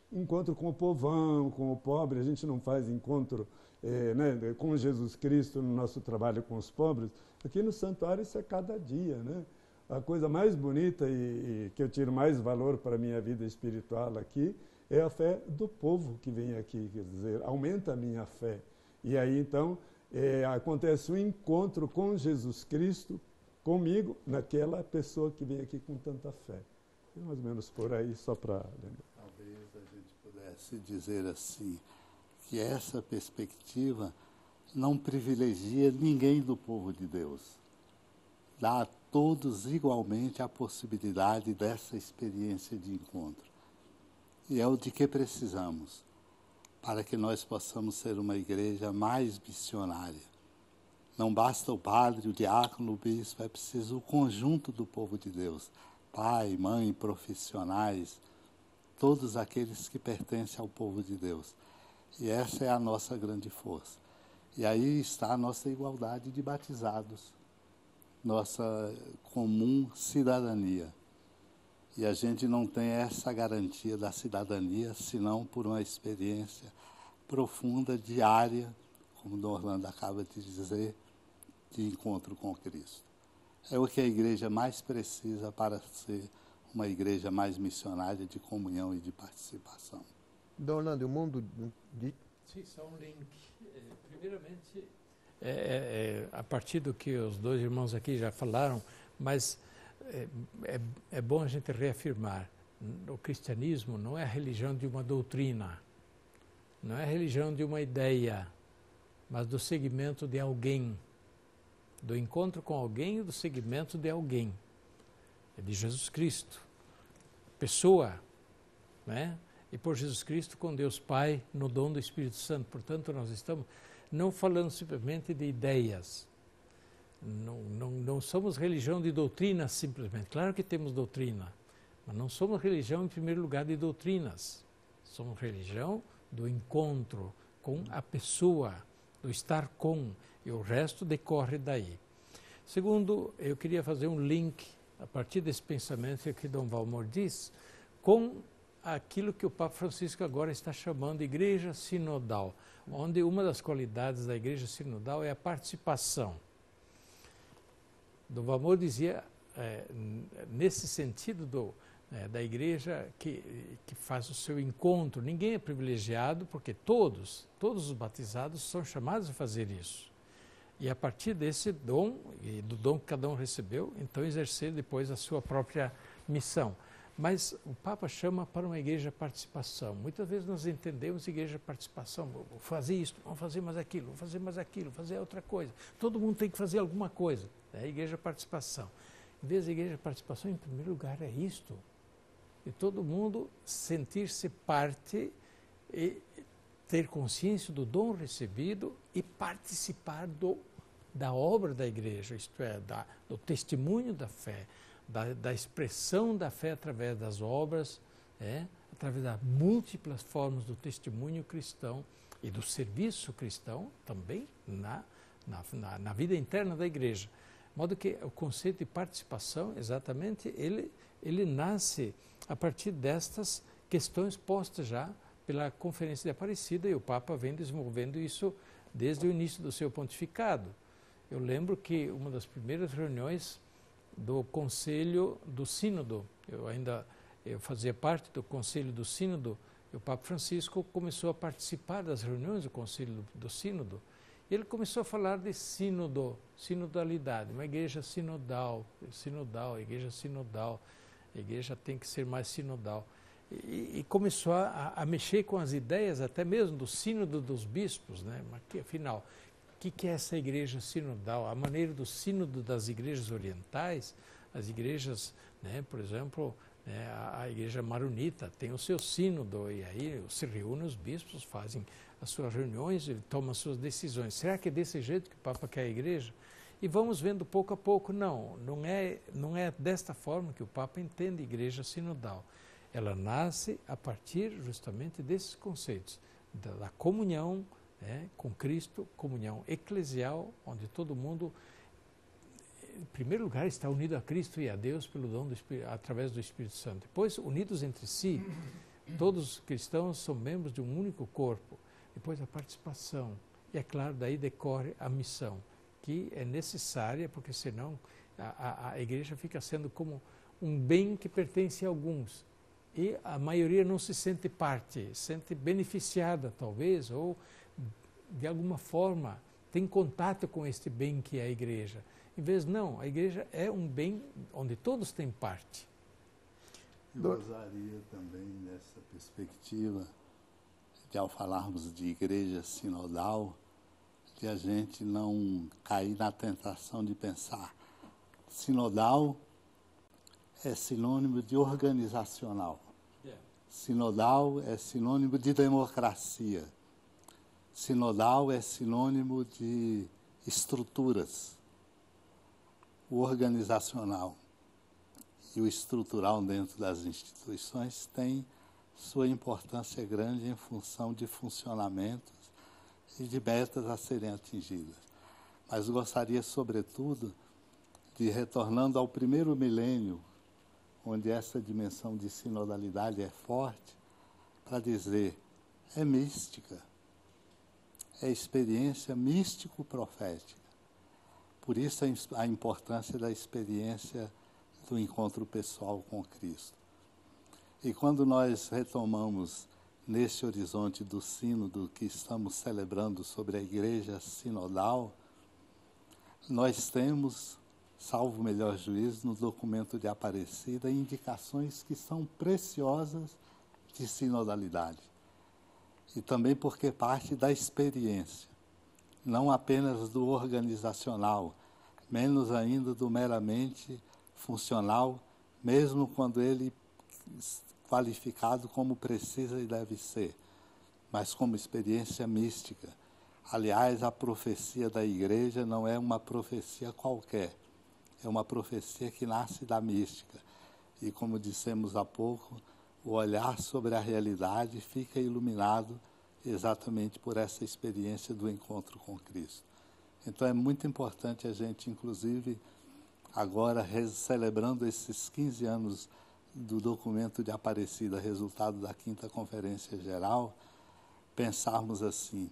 encontro com o povão, com o pobre. A gente não faz encontro é, né, com Jesus Cristo no nosso trabalho com os pobres. Aqui no santuário isso é cada dia, né? A coisa mais bonita e, e que eu tiro mais valor para a minha vida espiritual aqui é a fé do povo que vem aqui, quer dizer, aumenta a minha fé. E aí, então, é, acontece um encontro com Jesus Cristo, comigo, naquela pessoa que vem aqui com tanta fé. É mais ou menos por aí, só para lembrar. Talvez a gente pudesse dizer assim, que essa perspectiva não privilegia ninguém do povo de Deus. Dá a todos igualmente a possibilidade dessa experiência de encontro. E é o de que precisamos, para que nós possamos ser uma igreja mais missionária. Não basta o padre, o diácono, o bispo, é preciso o conjunto do povo de Deus. Pai, mãe, profissionais, todos aqueles que pertencem ao povo de Deus. E essa é a nossa grande força. E aí está a nossa igualdade de batizados, nossa comum cidadania. E a gente não tem essa garantia da cidadania, senão por uma experiência profunda, diária, como o Dom Orlando acaba de dizer, de encontro com Cristo. É o que a igreja mais precisa para ser uma igreja mais missionária de comunhão e de participação. Dom Orlando, o mundo de... Sim, só um link. É, primeiramente, é, é, a partir do que os dois irmãos aqui já falaram, mas é, é, é bom a gente reafirmar, o cristianismo não é a religião de uma doutrina, não é a religião de uma ideia, mas do segmento de alguém, do encontro com alguém e do segmento de alguém. É de Jesus Cristo, pessoa, né? E por Jesus Cristo com Deus Pai no dom do Espírito Santo. Portanto, nós estamos não falando simplesmente de ideias, não, não, não somos religião de doutrina simplesmente. Claro que temos doutrina, mas não somos religião em primeiro lugar de doutrinas. Somos religião do encontro com a pessoa, do estar com, e o resto decorre daí. Segundo, eu queria fazer um link, a partir desse pensamento que Dom Valmor diz, com aquilo que o Papa Francisco agora está chamando de igreja sinodal, onde uma das qualidades da igreja sinodal é a participação. Dom Valmor dizia, é, nesse sentido do, é, da igreja que, que faz o seu encontro, ninguém é privilegiado, porque todos, todos os batizados são chamados a fazer isso. E a partir desse dom, e do dom que cada um recebeu, então exercer depois a sua própria missão. Mas o Papa chama para uma igreja participação. Muitas vezes nós entendemos igreja participação, vou fazer isso, vamos fazer mais aquilo, vamos fazer mais aquilo, fazer outra coisa. Todo mundo tem que fazer alguma coisa. É a igreja participação. Em vez de igreja participação, em primeiro lugar é isto. E todo mundo sentir-se parte e ter consciência do dom recebido e participar do, da obra da igreja, isto é, da, do testemunho da fé. Da, da expressão da fé através das obras, é, através das múltiplas formas do testemunho cristão e do serviço cristão também na, na, na, na vida interna da igreja. De modo que o conceito de participação, exatamente, ele, ele nasce a partir destas questões postas já pela Conferência de Aparecida, e o Papa vem desenvolvendo isso desde o início do seu pontificado. Eu lembro que uma das primeiras reuniões do Conselho do Sínodo, eu ainda eu fazia parte do Conselho do Sínodo, e o Papa Francisco começou a participar das reuniões do Conselho do, do Sínodo, e ele começou a falar de sínodo, sinodalidade, uma igreja sinodal, sinodal, a igreja sinodal, a igreja tem que ser mais sinodal. E, e começou a, a mexer com as ideias até mesmo do sínodo dos bispos, né? Mas que, afinal, o que, que é essa igreja sinodal? A maneira do sínodo das igrejas orientais, as igrejas, né, por exemplo, né, a, a igreja maronita tem o seu sínodo, e aí se reúnem os bispos, fazem as suas reuniões e tomam as suas decisões. Será que é desse jeito que o Papa quer a igreja? E vamos vendo pouco a pouco, não, não é, não é desta forma que o Papa entende a igreja sinodal. Ela nasce a partir justamente desses conceitos, da, da comunhão, né, com Cristo, comunhão eclesial, onde todo mundo, em primeiro lugar, está unido a Cristo e a Deus pelo dom do Espírito, através do Espírito Santo. Depois, unidos entre si, Todos os cristãos são membros de um único corpo. Depois a participação. E é claro, daí decorre a missão, que é necessária, porque senão a, a, a igreja fica sendo como um bem que pertence a alguns. E a maioria não se sente parte, se sente beneficiada talvez, ou de alguma forma tem contato com este bem que é a igreja. Em vez, não, a igreja é um bem onde todos têm parte. Eu gostaria também, nessa perspectiva, de ao falarmos de igreja sinodal, de a gente não cair na tentação de pensar. Sinodal é sinônimo de organizacional. Sinodal é sinônimo de democracia. Sinodal é sinônimo de estruturas. O organizacional e o estrutural dentro das instituições tem sua importância grande em função de funcionamentos e de metas a serem atingidas. Mas gostaria, sobretudo, de, retornando ao primeiro milênio, onde essa dimensão de sinodalidade é forte, para dizer, é mística, é experiência místico-profética. Por isso a importância da experiência do encontro pessoal com Cristo. E quando nós retomamos nesse horizonte do sínodo que estamos celebrando sobre a igreja sinodal, nós temos, salvo o melhor juízo, no documento de Aparecida, indicações que são preciosas de sinodalidade. E também porque parte da experiência, não apenas do organizacional, menos ainda do meramente funcional, mesmo quando ele qualificado como precisa e deve ser, mas como experiência mística. Aliás, a profecia da igreja não é uma profecia qualquer, é uma profecia que nasce da mística. E como dissemos há pouco, o olhar sobre a realidade fica iluminado exatamente por essa experiência do encontro com Cristo. Então é muito importante a gente, inclusive, agora celebrando esses quinze anos do documento de Aparecida, resultado da quinta Conferência Geral, pensarmos assim: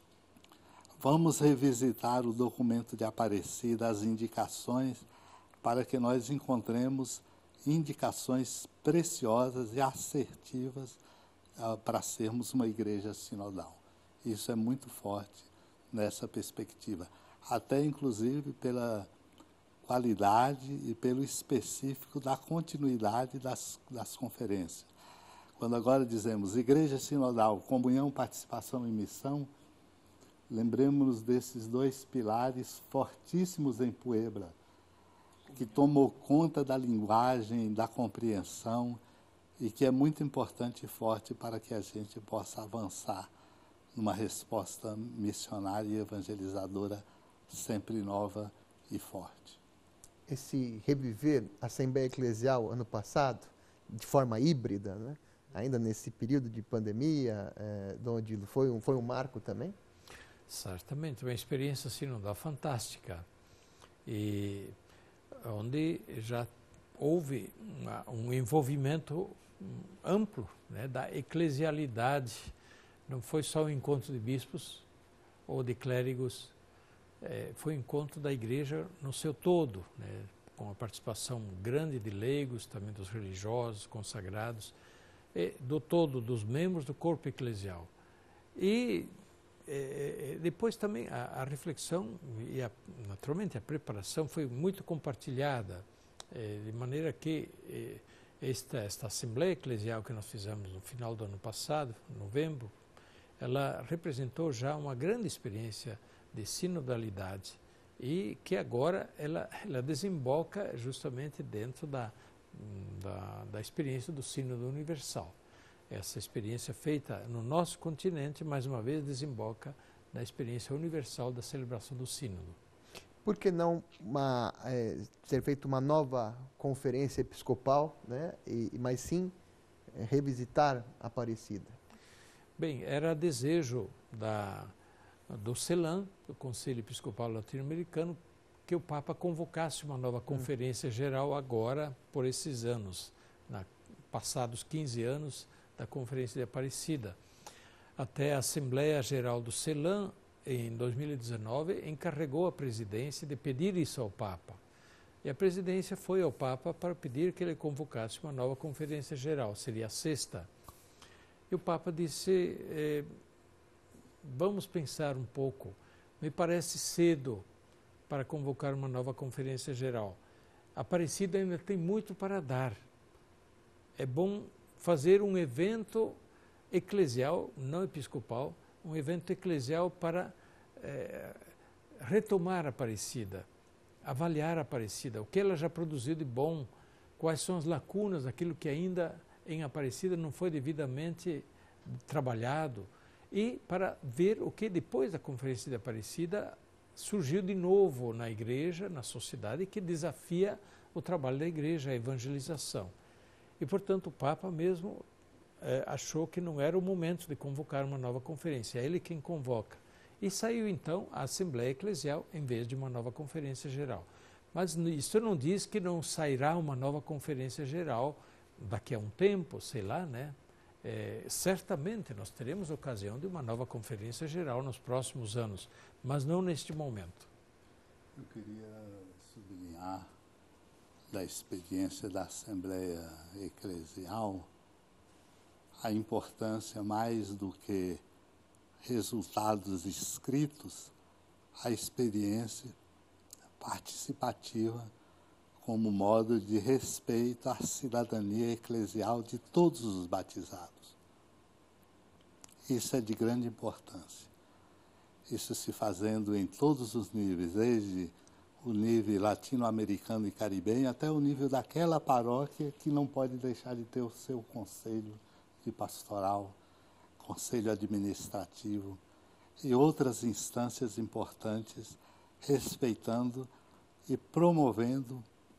vamos revisitar o documento de Aparecida, as indicações, para que nós encontremos indicações preciosas e assertivas uh, para sermos uma igreja sinodal. Isso é muito forte nessa perspectiva, até inclusive pela qualidade e pelo específico da continuidade das, das conferências. Quando agora dizemos igreja sinodal, comunhão, participação e missão, lembremos-nos desses dois pilares fortíssimos em Puebla, que tomou conta da linguagem, da compreensão, e que é muito importante e forte para que a gente possa avançar numa resposta missionária e evangelizadora sempre nova e forte. Esse reviver a Assembleia Eclesial ano passado, de forma híbrida, né? Ainda nesse período de pandemia, é, onde foi um, foi um marco também? Certamente, uma experiência sinodal fantástica, e onde já houve uma, um envolvimento amplo, né, da eclesialidade. Não foi só um encontro de bispos ou de clérigos, é, foi um encontro da igreja no seu todo, né, com a participação grande de leigos, também dos religiosos, consagrados, e do todo, dos membros do corpo eclesial. E é, depois também a, a reflexão e, a, naturalmente, a preparação foi muito compartilhada, é, de maneira que é, esta, esta Assembleia Eclesial que nós fizemos no final do ano passado, novembro, ela representou já uma grande experiência de sinodalidade e que agora ela, ela desemboca justamente dentro da, da, da experiência do Sínodo Universal. Essa experiência feita no nosso continente, mais uma vez, desemboca na experiência universal da celebração do Sínodo. Por que não uma, é, ser feita uma nova conferência episcopal, né, e, mas sim é, revisitar a Aparecida? Bem, era desejo da, do CELAM, do Conselho Episcopal Latino-Americano, que o Papa convocasse uma nova conferência geral agora, por esses anos, na, passados quinze anos da Conferência de Aparecida. Até a Assembleia Geral do CELAM, em dois mil e dezenove, encarregou a presidência de pedir isso ao Papa. E a presidência foi ao Papa para pedir que ele convocasse uma nova Conferência Geral, seria a sexta. E o Papa disse, eh, vamos pensar um pouco, me parece cedo para convocar uma nova Conferência Geral. A Aparecida ainda tem muito para dar. É bom fazer um evento eclesial, não episcopal, um evento eclesial para é, retomar a Aparecida, avaliar a Aparecida, o que ela já produziu de bom, quais são as lacunas, aquilo que ainda em Aparecida não foi devidamente trabalhado, e para ver o que depois da Conferência de Aparecida surgiu de novo na igreja, na sociedade, que desafia o trabalho da igreja, a evangelização. E, portanto, o Papa mesmo eh, achou que não era o momento de convocar uma nova conferência, é ele quem convoca. E saiu, então, a Assembleia Eclesial em vez de uma nova Conferência Geral. Mas isso não diz que não sairá uma nova Conferência Geral daqui a um tempo, sei lá, né? É, certamente nós teremos ocasião de uma nova Conferência Geral nos próximos anos, mas não neste momento. Eu queria sublinhar da experiência da Assembleia Eclesial a importância, mais do que resultados escritos, a experiência participativa como modo de respeito à cidadania eclesial de todos os batizados. Isso é de grande importância. Isso se fazendo em todos os níveis, desde o nível latino-americano e caribenho até o nível daquela paróquia que não pode deixar de ter o seu conselho de pastoral, conselho administrativo e outras instâncias importantes, respeitando e promovendo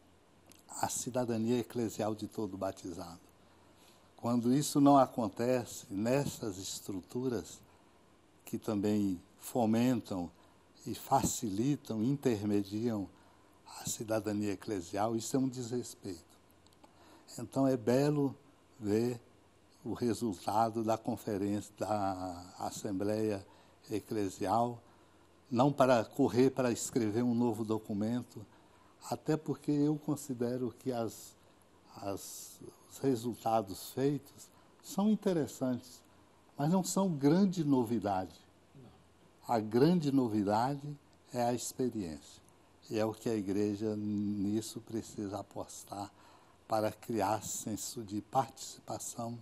a cidadania eclesial de todo batizado. Quando isso não acontece nessas estruturas que também fomentam e facilitam, intermediam a cidadania eclesial, isso é um desrespeito. Então é belo ver o resultado da conferência, da Assembleia Eclesial, não para correr para escrever um novo documento, até porque eu considero que as, as, os resultados feitos são interessantes, mas não são grande novidade. A grande novidade é a experiência. E é o que a igreja nisso precisa apostar para criar senso de participação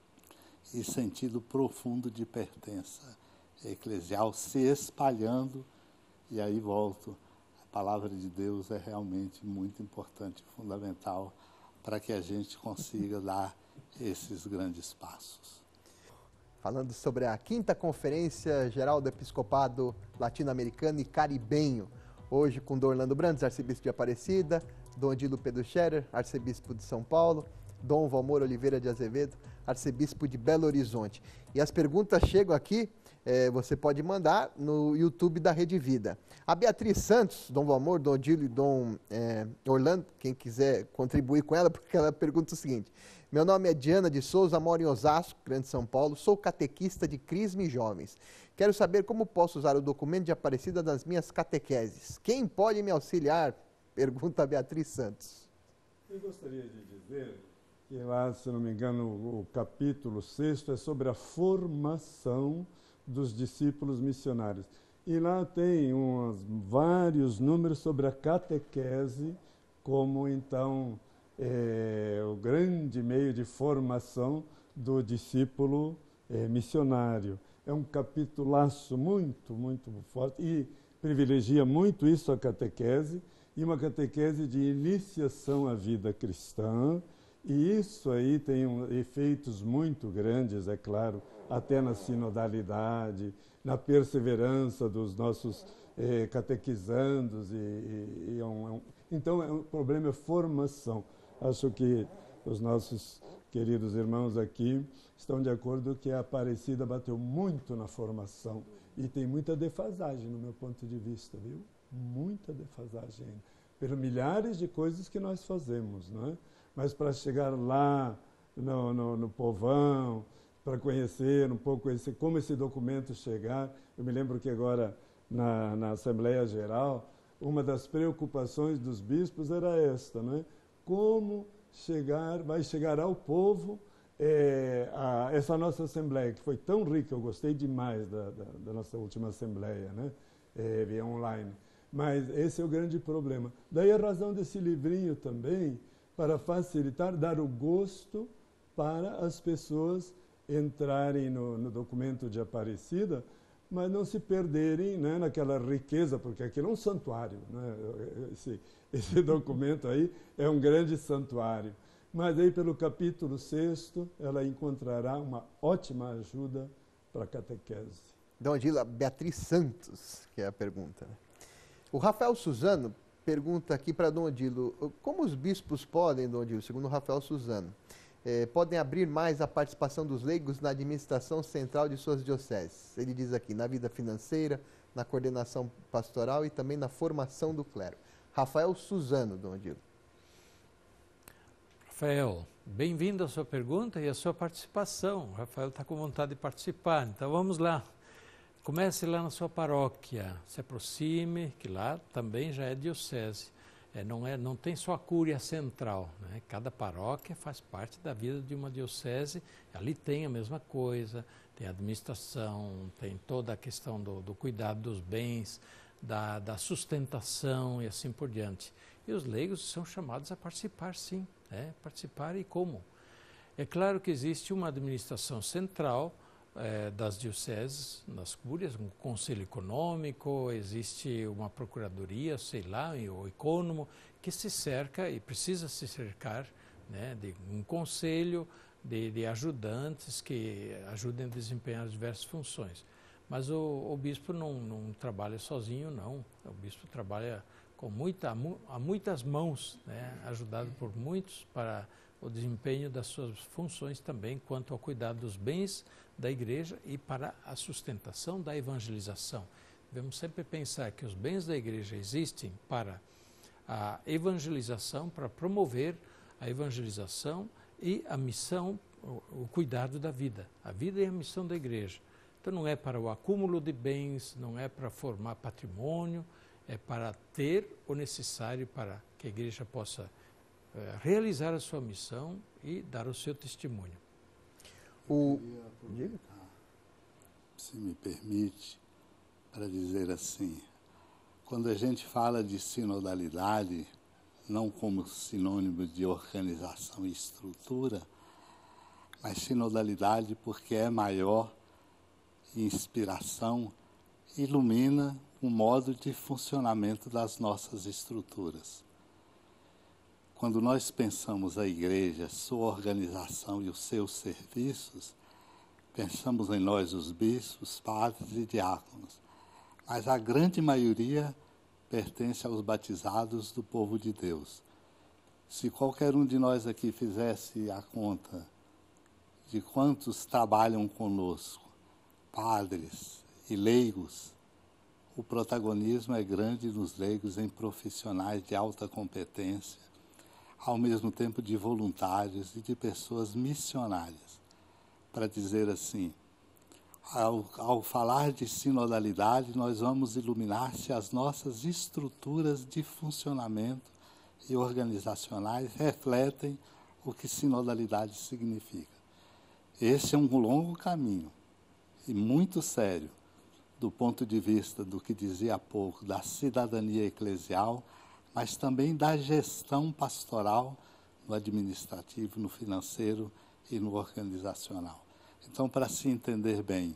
e sentido profundo de pertença eclesial, se espalhando. E aí volto, a palavra de Deus é realmente muito importante, fundamental, para que a gente consiga dar esses grandes passos. Falando sobre a quinta Conferência Geral do Episcopado Latino-Americano e Caribenho, hoje com Dom Orlando Brandes, arcebispo de Aparecida, Dom Odilo Pedro Scherer, arcebispo de São Paulo, Dom Valmor Oliveira de Azevedo, arcebispo de Belo Horizonte. E as perguntas chegam aqui, é, você pode mandar no YouTube da Rede Vida. A Beatriz Santos, Dom Valmor, Dom Odilo e Dom é, Orlando, quem quiser contribuir com ela, porque ela pergunta o seguinte: meu nome é Diana de Souza, moro em Osasco, Grande São Paulo, sou catequista de Crisma e Jovens. Quero saber como posso usar o documento de Aparecida nas minhas catequeses. Quem pode me auxiliar? Pergunta a Beatriz Santos. Eu gostaria de dizer que lá, se não me engano, o capítulo sexto é sobre a formação dos discípulos missionários. E lá tem uns, vários números sobre a catequese, como então é, o grande meio de formação do discípulo é, missionário. É um capitulaço muito, muito forte e privilegia muito isso a catequese, e uma catequese de iniciação à vida cristã. E isso aí tem um, efeitos muito grandes, é claro, até na sinodalidade, na perseverança dos nossos eh, catequizandos. E, e, e é um, é um, então, é um problema é formação. Acho que os nossos queridos irmãos aqui estão de acordo que a Aparecida bateu muito na formação. E tem muita defasagem, no meu ponto de vista, viu? Muita defasagem ainda. Pelos milhares de coisas que nós fazemos, não é? Mas para chegar lá no, no, no povão, para conhecer um pouco esse, como esse documento chegar. Eu me lembro que agora, na, na Assembleia Geral, uma das preocupações dos bispos era esta, né? Como chegar, vai chegar ao povo é, a, essa nossa Assembleia, que foi tão rica, eu gostei demais da, da, da nossa última Assembleia, né? É, via online. Mas esse é o grande problema. Daí a razão desse livrinho também, para facilitar, dar o gosto para as pessoas entrarem no, no documento de Aparecida, mas não se perderem, né, naquela riqueza, porque aquilo é um santuário, né? Esse, esse documento aí é um grande santuário. Mas aí, pelo capítulo sexto, ela encontrará uma ótima ajuda para a catequese. Dom Odilo, Beatriz Santos, que é a pergunta, né? O Rafael Suzano pergunta aqui para Dom Odilo, como os bispos podem, Dom Odilo, segundo o Rafael Suzano, eh, podem abrir mais a participação dos leigos na administração central de suas dioceses? Ele diz aqui, na vida financeira, na coordenação pastoral e também na formação do clero. Rafael Suzano, Dom Odilo. Rafael, bem-vindo à sua pergunta e à sua participação. O Rafael está com vontade de participar, então vamos lá. Comece lá na sua paróquia, se aproxime, que lá também já é diocese. É, não, é, não tem só a cúria central, né? Cada paróquia faz parte da vida de uma diocese, ali tem a mesma coisa, tem a administração, tem toda a questão do, do cuidado dos bens, da, da sustentação e assim por diante. E os leigos são chamados a participar, sim, né? Participar e como? É claro que existe uma administração central, É, das dioceses, nas cúrias, um conselho econômico, existe uma procuradoria, sei lá, o ecônomo, que se cerca e precisa se cercar, né, de um conselho de, de ajudantes que ajudem a desempenhar diversas funções. Mas o, o bispo não, não trabalha sozinho, não. O bispo trabalha com muita, a muitas mãos, né, ajudado por muitos para o desempenho das suas funções também quanto ao cuidado dos bens da igreja e para a sustentação da evangelização. Devemos sempre pensar que os bens da igreja existem para a evangelização, para promover a evangelização e a missão, o, o cuidado da vida. A vida é a missão da igreja. Então não é para o acúmulo de bens, não é para formar patrimônio, é para ter o necessário para que a igreja possa é, realizar a sua missão e dar o seu testemunho. O... Eu queria aproveitar, se me permite, para dizer assim, quando a gente fala de sinodalidade, não como sinônimo de organização e estrutura, mas sinodalidade porque é maior, inspiração, ilumina o modo de funcionamento das nossas estruturas. Quando nós pensamos a igreja, sua organização e os seus serviços, pensamos em nós, os bispos, padres e diáconos. Mas a grande maioria pertence aos batizados do povo de Deus. Se qualquer um de nós aqui fizesse a conta de quantos trabalham conosco, padres e leigos, o protagonismo é grande nos leigos em profissionais de alta competência, ao mesmo tempo de voluntários e de pessoas missionárias. Para dizer assim, ao, ao falar de sinodalidade, nós vamos iluminar se as nossas estruturas de funcionamento e organizacionais refletem o que sinodalidade significa. Esse é um longo caminho e muito sério, do ponto de vista do que dizia há pouco, da cidadania eclesial, mas também da gestão pastoral, no administrativo, no financeiro e no organizacional. Então, para se entender bem,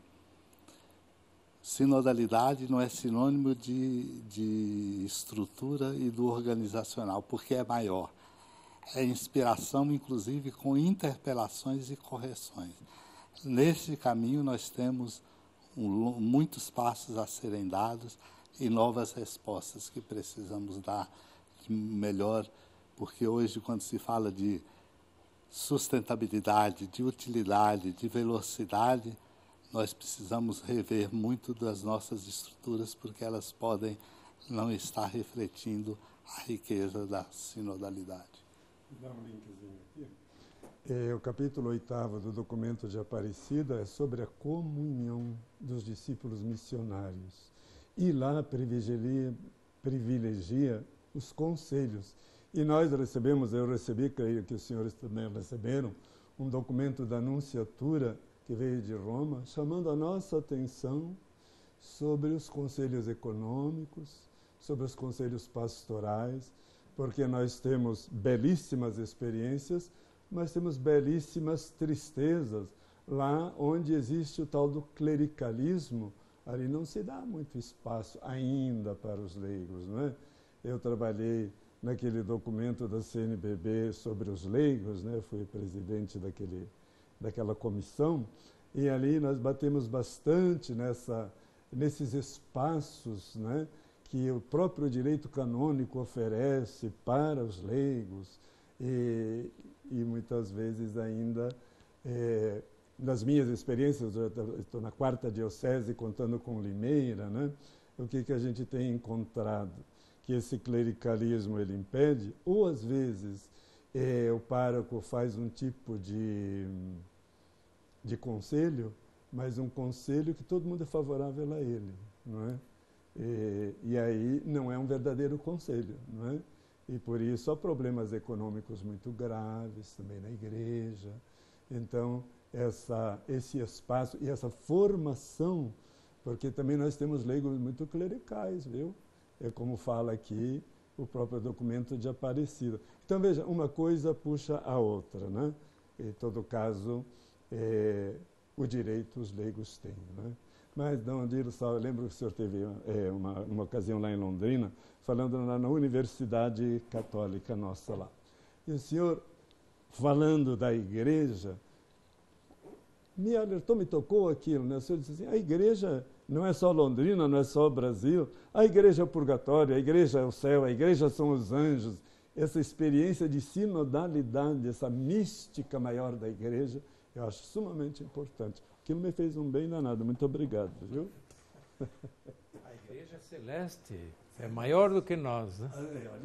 sinodalidade não é sinônimo de, de estrutura e do organizacional, porque é maior. É inspiração, inclusive, com interpelações e correções. Nesse caminho, nós temos um, muitos passos a serem dados e novas respostas que precisamos dar de melhor, porque hoje, quando se fala de sustentabilidade, de utilidade, de velocidade, nós precisamos rever muito das nossas estruturas, porque elas podem não estar refletindo a riqueza da sinodalidade. Vou dar um linkzinho aqui. É, o capítulo oitavo do documento de Aparecida é sobre a comunhão dos discípulos missionários. E lá privilegia, privilegia os conselhos. E nós recebemos, eu recebi, creio que os senhores também receberam, um documento da Nunciatura que veio de Roma, chamando a nossa atenção sobre os conselhos econômicos, sobre os conselhos pastorais, porque nós temos belíssimas experiências, mas temos belíssimas tristezas. Lá onde existe o tal do clericalismo, ali não se dá muito espaço ainda para os leigos, não é? Eu trabalhei naquele documento da C N B B sobre os leigos, né? Fui presidente daquele, daquela comissão, e ali nós batemos bastante nessa, nesses espaços, né? Que o próprio direito canônico oferece para os leigos, e, e muitas vezes ainda, é, nas minhas experiências, eu estou na quarta diocese contando com Limeira, né? O que, que a gente tem encontrado? Que esse clericalismo ele impede, ou às vezes é, o pároco faz um tipo de, de conselho, mas um conselho que todo mundo é favorável a ele, não é? E, e aí não é um verdadeiro conselho, não é? E por isso há problemas econômicos muito graves também na igreja. Então, essa, esse espaço e essa formação, porque também nós temos leigos muito clericais, viu? É como fala aqui o próprio documento de Aparecida. Então, veja, uma coisa puxa a outra, né? Em todo caso, é, o direito os leigos têm, né? Mas, Dom Adilo, eu lembro que o senhor teve é, uma, uma ocasião lá em Londrina, falando na, na Universidade Católica nossa lá. E o senhor, falando da igreja, me alertou, me tocou aquilo, né? O senhor disse assim, a igreja não é só Londrina, não é só o Brasil, a igreja é o purgatório, a igreja é o céu, a igreja são os anjos. Essa experiência de sinodalidade, essa mística maior da igreja, eu acho sumamente importante. Aquilo me fez um bem danado. Muito obrigado, viu? A igreja celeste é maior do que nós, né?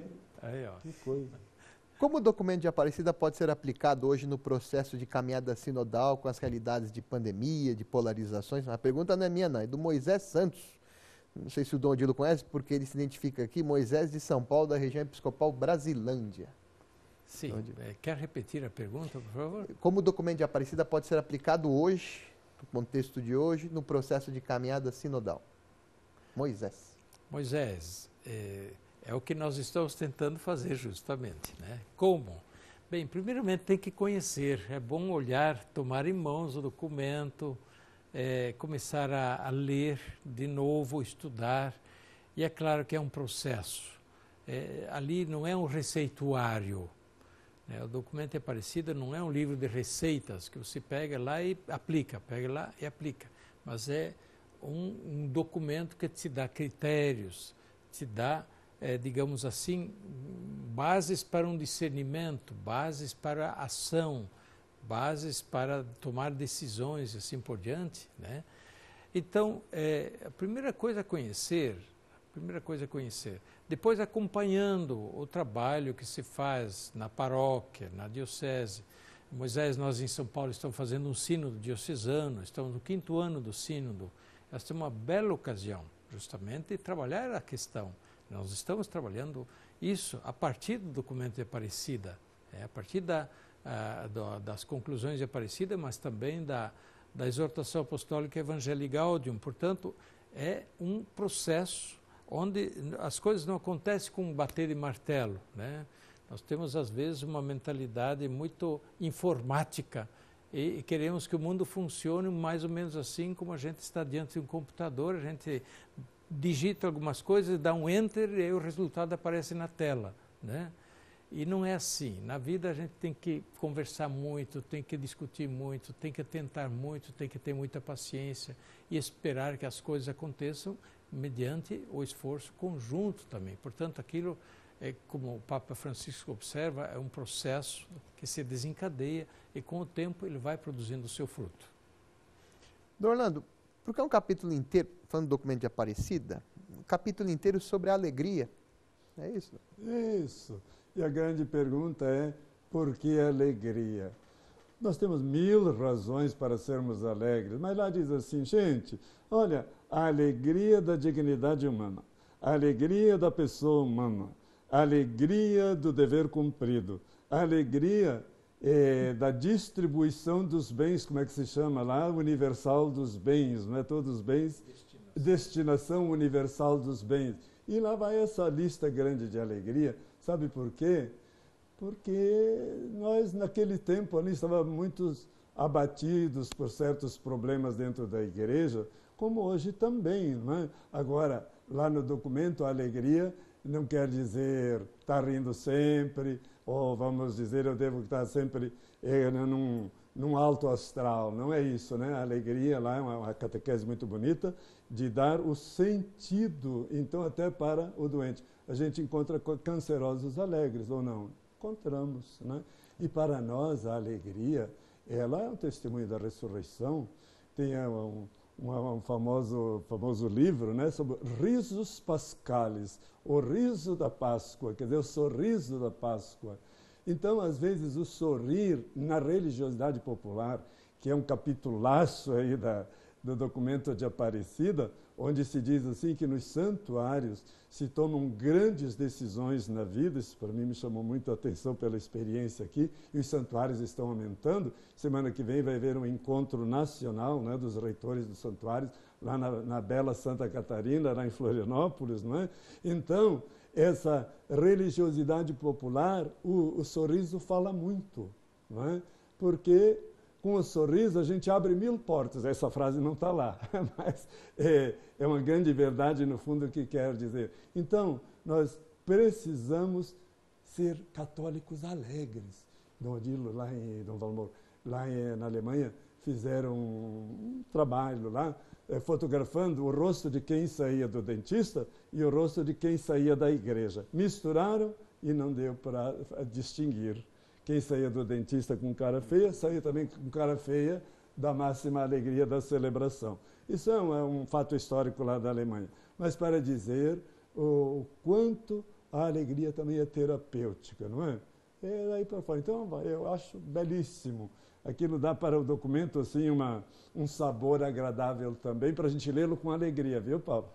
Aí, ó. Que coisa. Como o documento de Aparecida pode ser aplicado hoje no processo de caminhada sinodal com as realidades de pandemia, de polarizações? A pergunta não é minha, não, é do Moisés Santos. Não sei se o Dom Odilo conhece, porque ele se identifica aqui, Moisés de São Paulo, da região episcopal Brasilândia. Sim. É, quer repetir a pergunta, por favor? Como o documento de Aparecida pode ser aplicado hoje, no contexto de hoje, no processo de caminhada sinodal? Moisés. Moisés, é, é o que nós estamos tentando fazer justamente, né? Como? Bem, primeiramente tem que conhecer, é bom olhar, tomar em mãos o documento, é, começar a, a ler de novo, estudar, e é claro que é um processo. É, ali não é um receituário, né? O documento de Aparecida não é um livro de receitas que você pega lá e aplica, pega lá e aplica, mas é um, um documento que te dá critérios, te dá, é, digamos assim, bases para um discernimento, bases para ação, bases para tomar decisões e assim por diante, né? Então, é, a primeira coisa a conhecer, a primeira coisa a conhecer, depois acompanhando o trabalho que se faz na paróquia, na diocese. Moisés, nós em São Paulo estamos fazendo um sínodo diocesano, estamos no quinto ano do sínodo. Esta é uma bela ocasião, justamente, de trabalhar a questão. Nós estamos trabalhando isso a partir do documento de Aparecida, é, a partir da, a, do, das conclusões de Aparecida, mas também da, da exortação apostólica Evangelii Gaudium. Portanto, é um processo onde as coisas não acontecem com um bater de martelo, né? Nós temos, às vezes, uma mentalidade muito informática e, e queremos que o mundo funcione mais ou menos assim como a gente está diante de um computador, a gente digita algumas coisas, dá um enter e aí o resultado aparece na tela, né? E não é assim. Na vida a gente tem que conversar muito, tem que discutir muito, tem que tentar muito, tem que ter muita paciência e esperar que as coisas aconteçam mediante o esforço conjunto também. Portanto, aquilo, é, como o Papa Francisco observa, é um processo que se desencadeia e com o tempo ele vai produzindo o seu fruto. Dom Orlando, porque é um capítulo inteiro, falando do documento de Aparecida, um capítulo inteiro sobre a alegria, é isso? Isso. E a grande pergunta é, por que alegria? Nós temos mil razões para sermos alegres, mas lá diz assim, gente, olha, a alegria da dignidade humana, a alegria da pessoa humana, a alegria do dever cumprido, a alegria eh, da distribuição dos bens, como é que se chama lá? Universal dos bens, não é? Todos os bens, destinação. Destinação universal dos bens. E lá vai essa lista grande de alegria. Sabe por quê? Porque nós, naquele tempo, ali estávamos muito abatidos por certos problemas dentro da igreja, como hoje também, não é? Agora, lá no documento, a alegria não quer dizer estar rindo sempre, ou vamos dizer, eu devo estar sempre eh, num, num alto astral. Não é isso, né? A alegria lá é uma, uma catequese muito bonita de dar o sentido, então, até para o doente. A gente encontra cancerosos alegres, ou não? Encontramos, né? E para nós, a alegria, ela é um testemunho da ressurreição. Tem um, um, um famoso, famoso livro, né, sobre risos pascales, o riso da Páscoa, quer dizer, o sorriso da Páscoa. Então, às vezes, o sorrir na religiosidade popular, que é um capitulaço aí da, do documento de Aparecida, onde se diz assim que nos santuários se tomam grandes decisões na vida. Isso para mim me chamou muito a atenção pela experiência aqui, e os santuários estão aumentando. Semana que vem vai haver um encontro nacional, né, dos reitores dos santuários, lá na, na bela Santa Catarina, lá em Florianópolis, não é? Então, essa religiosidade popular, o, o sorriso fala muito, não é? Porque com o sorriso a gente abre mil portas. Essa frase não está lá, mas é, é uma grande verdade no fundo o que quer dizer. Então, nós precisamos ser católicos alegres. Dom Odilo, lá em Dom Valmor, lá em, na Alemanha, fizeram um, um trabalho lá, é, fotografando o rosto de quem saía do dentista e o rosto de quem saía da igreja. Misturaram e não deu para distinguir. Quem saía do dentista com cara feia, saía também com cara feia da máxima alegria da celebração. Isso é um, é um fato histórico lá da Alemanha. Mas para dizer o, o quanto a alegria também é terapêutica, não é? É daí para fora. Então, eu acho belíssimo. Aquilo dá para o documento assim, uma, um sabor agradável também, para a gente lê-lo com alegria, viu, Paulo?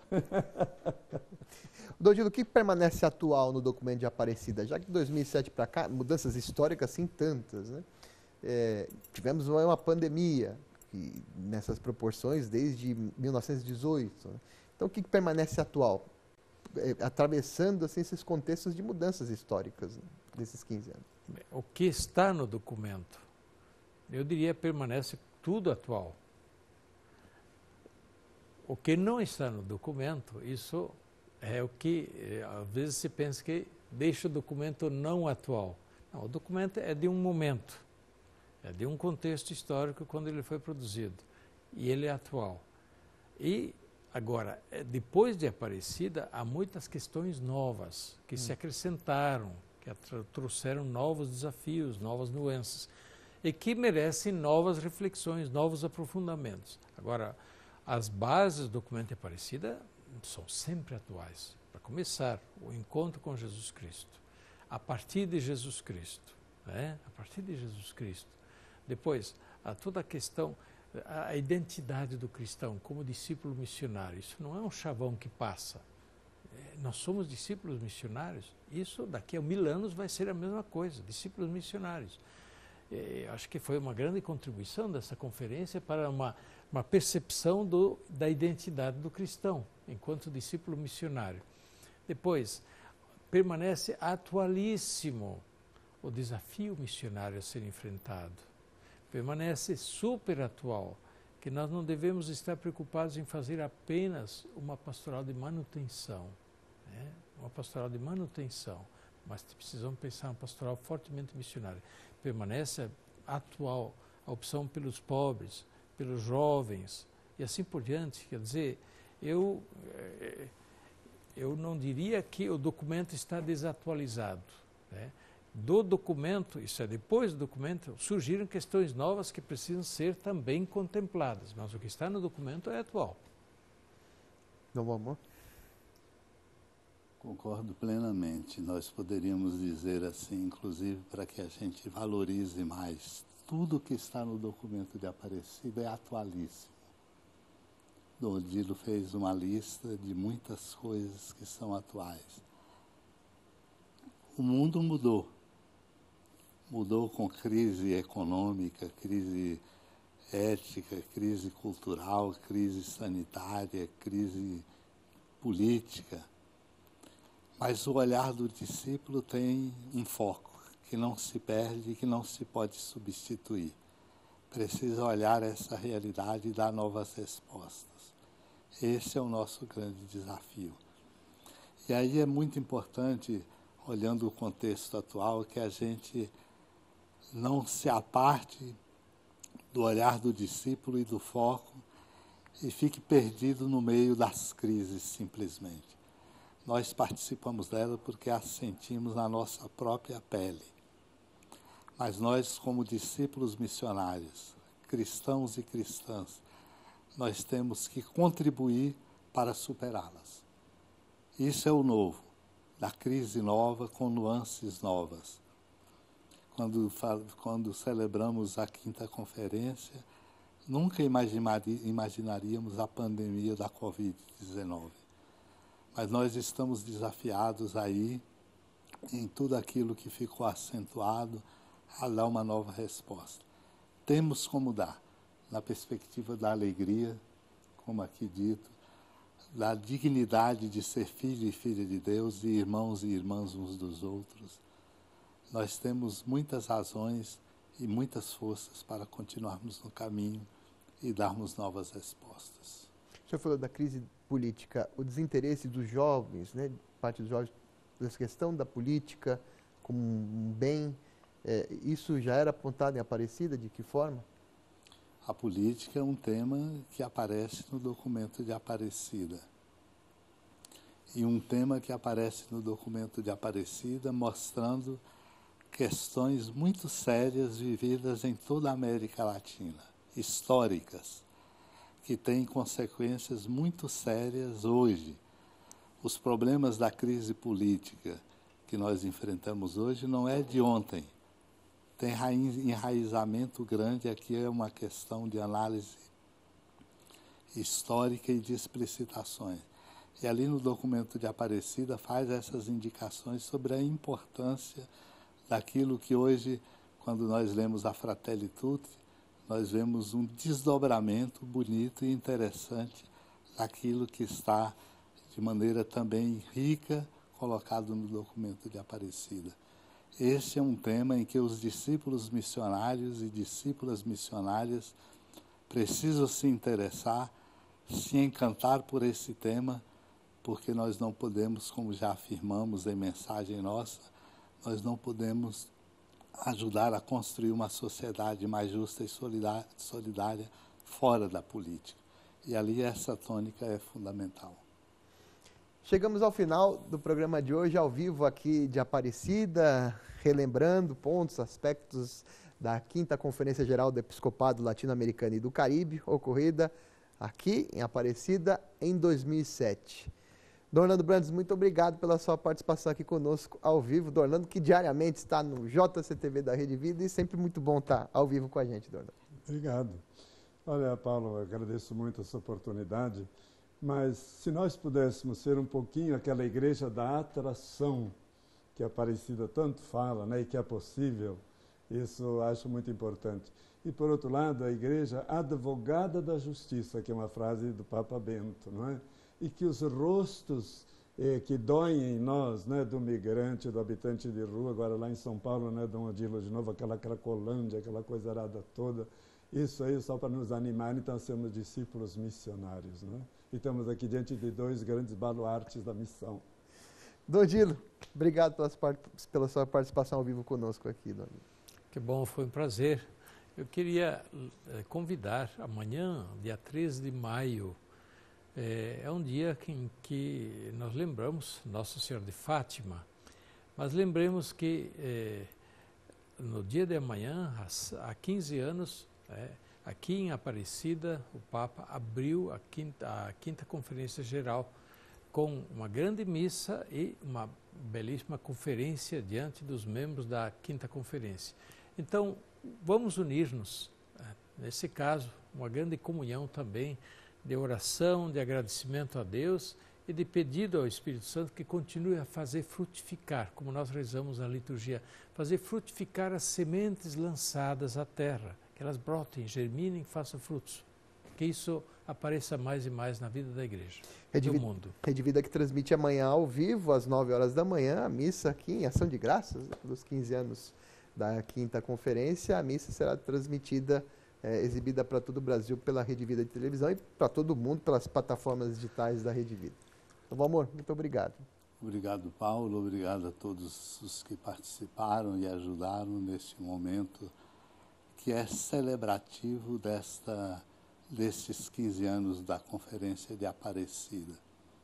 Dodilo, o que permanece atual no documento de Aparecida? Já que de dois mil e sete para cá, mudanças históricas assim tantas, né? É, tivemos uma pandemia que, nessas proporções desde mil novecentos e dezoito. Né? Então, o que permanece atual? É, atravessando assim, esses contextos de mudanças históricas, né, desses quinze anos. O que está no documento, eu diria, permanece tudo atual. O que não está no documento, isso é o que, às vezes, se pensa que deixa o documento não atual. Não, o documento é de um momento, é de um contexto histórico quando ele foi produzido, e ele é atual. E, agora, depois de Aparecida, há muitas questões novas que hum. se acrescentaram, que trouxeram novos desafios, novas nuances, e que merecem novas reflexões, novos aprofundamentos. Agora, as bases do documento de Aparecida são sempre atuais. Para começar, o encontro com Jesus Cristo, a partir de Jesus Cristo, né? a partir de Jesus Cristo. Depois, a toda a questão, a identidade do cristão como discípulo missionário. Isso não é um chavão que passa. Nós somos discípulos missionários. Isso daqui a mil anos vai ser a mesma coisa, discípulos missionários. Eu acho que foi uma grande contribuição dessa conferência para uma, uma percepção do, da identidade do cristão, enquanto discípulo missionário. Depois, permanece atualíssimo o desafio missionário a ser enfrentado. Permanece super atual, que nós não devemos estar preocupados em fazer apenas uma pastoral de manutenção, né? Uma pastoral de manutenção, mas precisamos pensar uma pastoral fortemente missionária. Permanece atual a opção pelos pobres, pelos jovens e assim por diante. Quer dizer, eu, eu não diria que o documento está desatualizado, né? Do documento, isso é depois do documento, surgiram questões novas que precisam ser também contempladas, mas o que está no documento é atual. Não, amor? Concordo plenamente. Nós poderíamos dizer assim, inclusive, para que a gente valorize mais tudo que está no documento de Aparecida é atualíssimo. Dom Odilo fez uma lista de muitas coisas que são atuais. O mundo mudou. Mudou com crise econômica, crise ética, crise cultural, crise sanitária, crise política. Mas o olhar do discípulo tem um foco que não se perde, que não se pode substituir. Precisa olhar essa realidade e dar novas respostas. Esse é o nosso grande desafio. E aí é muito importante, olhando o contexto atual, que a gente não se aparte do olhar do discípulo e do foco e fique perdido no meio das crises, simplesmente. Nós participamos dela porque as sentimos na nossa própria pele. Mas nós, como discípulos missionários, cristãos e cristãs, nós temos que contribuir para superá-las. Isso é o novo, da crise nova com nuances novas. Quando, quando celebramos a quinta conferência, nunca imaginaríamos a pandemia da covid dezenove. Mas nós estamos desafiados aí, em tudo aquilo que ficou acentuado, a dar uma nova resposta. Temos como dar, na perspectiva da alegria, como aqui dito, da dignidade de ser filho e filha de Deus e irmãos e irmãs uns dos outros. Nós temos muitas razões e muitas forças para continuarmos no caminho e darmos novas respostas. O senhor falou da crise política, o desinteresse dos jovens, né, parte dos jovens, dessa questão da política como um bem, é, isso já era apontado em Aparecida? De que forma? A política é um tema que aparece no documento de Aparecida. E um tema que aparece no documento de Aparecida mostrando questões muito sérias vividas em toda a América Latina, históricas, que têm consequências muito sérias hoje. Os problemas da crise política que nós enfrentamos hoje não é de ontem. Tem enraizamento grande, aqui é uma questão de análise histórica e de explicitações. E ali no documento de Aparecida faz essas indicações sobre a importância daquilo que hoje, quando nós lemos a Fratelli Tutti, nós vemos um desdobramento bonito e interessante daquilo que está de maneira também rica colocado no documento de Aparecida. Esse é um tema em que os discípulos missionários e discípulas missionárias precisam se interessar, se encantar por esse tema, porque nós não podemos, como já afirmamos em mensagem nossa, nós não podemos ajudar a construir uma sociedade mais justa e solidária fora da política. E ali essa tônica é fundamental. Chegamos ao final do programa de hoje, ao vivo aqui de Aparecida, relembrando pontos, aspectos da quinta Conferência Geral do Episcopado Latino-Americano e do Caribe, ocorrida aqui em Aparecida em dois mil e sete. Dom Orlando Brandes, muito obrigado pela sua participação aqui conosco ao vivo. Dom Orlando, que diariamente está no J C T V da Rede Vida e sempre muito bom estar ao vivo com a gente, Dom Orlando. Obrigado. Olha, Paulo, eu agradeço muito essa oportunidade, mas se nós pudéssemos ser um pouquinho aquela igreja da atração que a Aparecida tanto fala, né, e que é possível, isso eu acho muito importante. E, por outro lado, a igreja advogada da justiça, que é uma frase do Papa Bento, não é? E que os rostos eh, que doem em nós, né, do migrante, do habitante de rua, agora lá em São Paulo, né, Dom Odilo de novo, aquela cracolândia, aquela coisa arada toda, isso aí só para nos animar, então somos discípulos missionários, né? E estamos aqui diante de dois grandes baluartes da missão. Dom Odilo, obrigado pela, pela sua participação ao vivo conosco aqui, Dom Odilo. Que bom, foi um prazer. Eu queria eh, convidar amanhã, dia treze de maio, É, é um dia em que nós lembramos Nossa Senhora de Fátima, mas lembremos que é, no dia de amanhã, há quinze anos, é, aqui em Aparecida, o Papa abriu a quinta, a quinta Conferência Geral com uma grande missa e uma belíssima conferência diante dos membros da quinta conferência. Então, vamos unir-nos. Nesse caso, uma grande comunhão também de oração, de agradecimento a Deus e de pedido ao Espírito Santo que continue a fazer frutificar, como nós rezamos na liturgia, fazer frutificar as sementes lançadas à terra, que elas brotem, germinem, façam frutos. Que isso apareça mais e mais na vida da igreja, Rede do Vida, mundo. Rede Vida que transmite amanhã ao vivo, às nove horas da manhã, a missa aqui em Ação de Graças, né, dos quinze anos da quinta conferência. A missa será transmitida, é, exibida para todo o Brasil pela Rede Vida de televisão e para todo mundo pelas plataformas digitais da Rede Vida. Então, Valmor, muito obrigado. Obrigado, Paulo. Obrigado a todos os que participaram e ajudaram neste momento que é celebrativo desta, destes quinze anos da Conferência de Aparecida.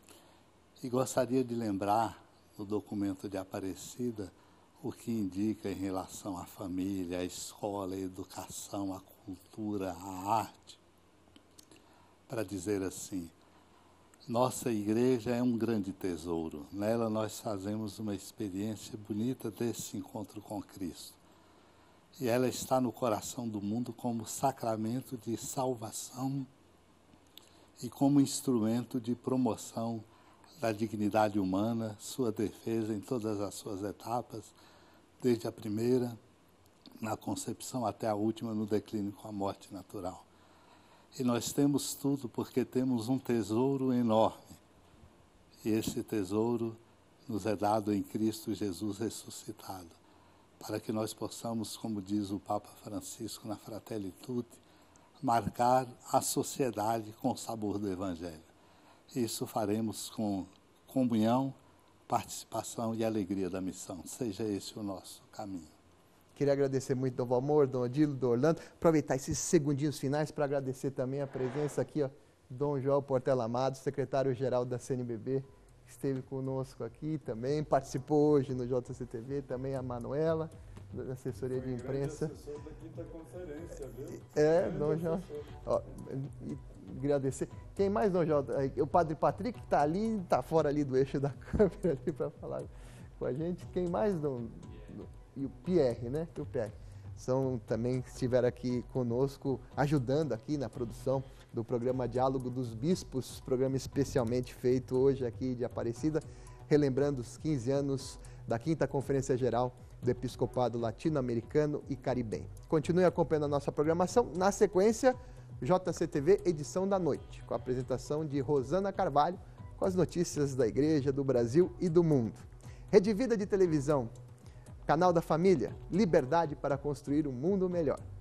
E gostaria de lembrar no documento de Aparecida o que indica em relação à família, à escola, à educação, à cultura, à arte, para dizer assim: nossa igreja é um grande tesouro. Nela nós fazemos uma experiência bonita desse encontro com Cristo. E ela está no coração do mundo como sacramento de salvação e como instrumento de promoção da dignidade humana, sua defesa em todas as suas etapas, desde a primeira, na concepção, até a última, no declínio com a morte natural. E nós temos tudo porque temos um tesouro enorme. E esse tesouro nos é dado em Cristo Jesus ressuscitado, para que nós possamos, como diz o Papa Francisco na Fratelli Tutti, marcar a sociedade com o sabor do Evangelho. Isso faremos com comunhão, participação e alegria da missão. Seja esse o nosso caminho. Queria agradecer muito Dom Valmor, Dom Odilo, Dom Orlando. Aproveitar esses segundinhos finais para agradecer também a presença aqui, ó, Dom João Portela Amado, secretário-geral da C N B B, que esteve conosco aqui também, participou hoje no J C T V, também a Manuela, da assessoria de imprensa. Foi assessor da quinta conferência, viu? É, Dom João. Ó, e agradecer. Quem mais, Dom João? O Padre Patrick, que está ali, está fora ali do eixo da câmera ali para falar com a gente. Quem mais, Dom? E o Pierre, né? E o Pierre. São também que estiveram aqui conosco, ajudando aqui na produção do programa Diálogo dos Bispos, programa especialmente feito hoje aqui de Aparecida, relembrando os quinze anos da quinta Conferência Geral do Episcopado Latino-Americano e Caribenho. Continue acompanhando a nossa programação. Na sequência, J C T V, edição da noite, com a apresentação de Rosana Carvalho, com as notícias da Igreja, do Brasil e do mundo. Rede Vida de televisão, Canal da Família, liberdade para construir um mundo melhor.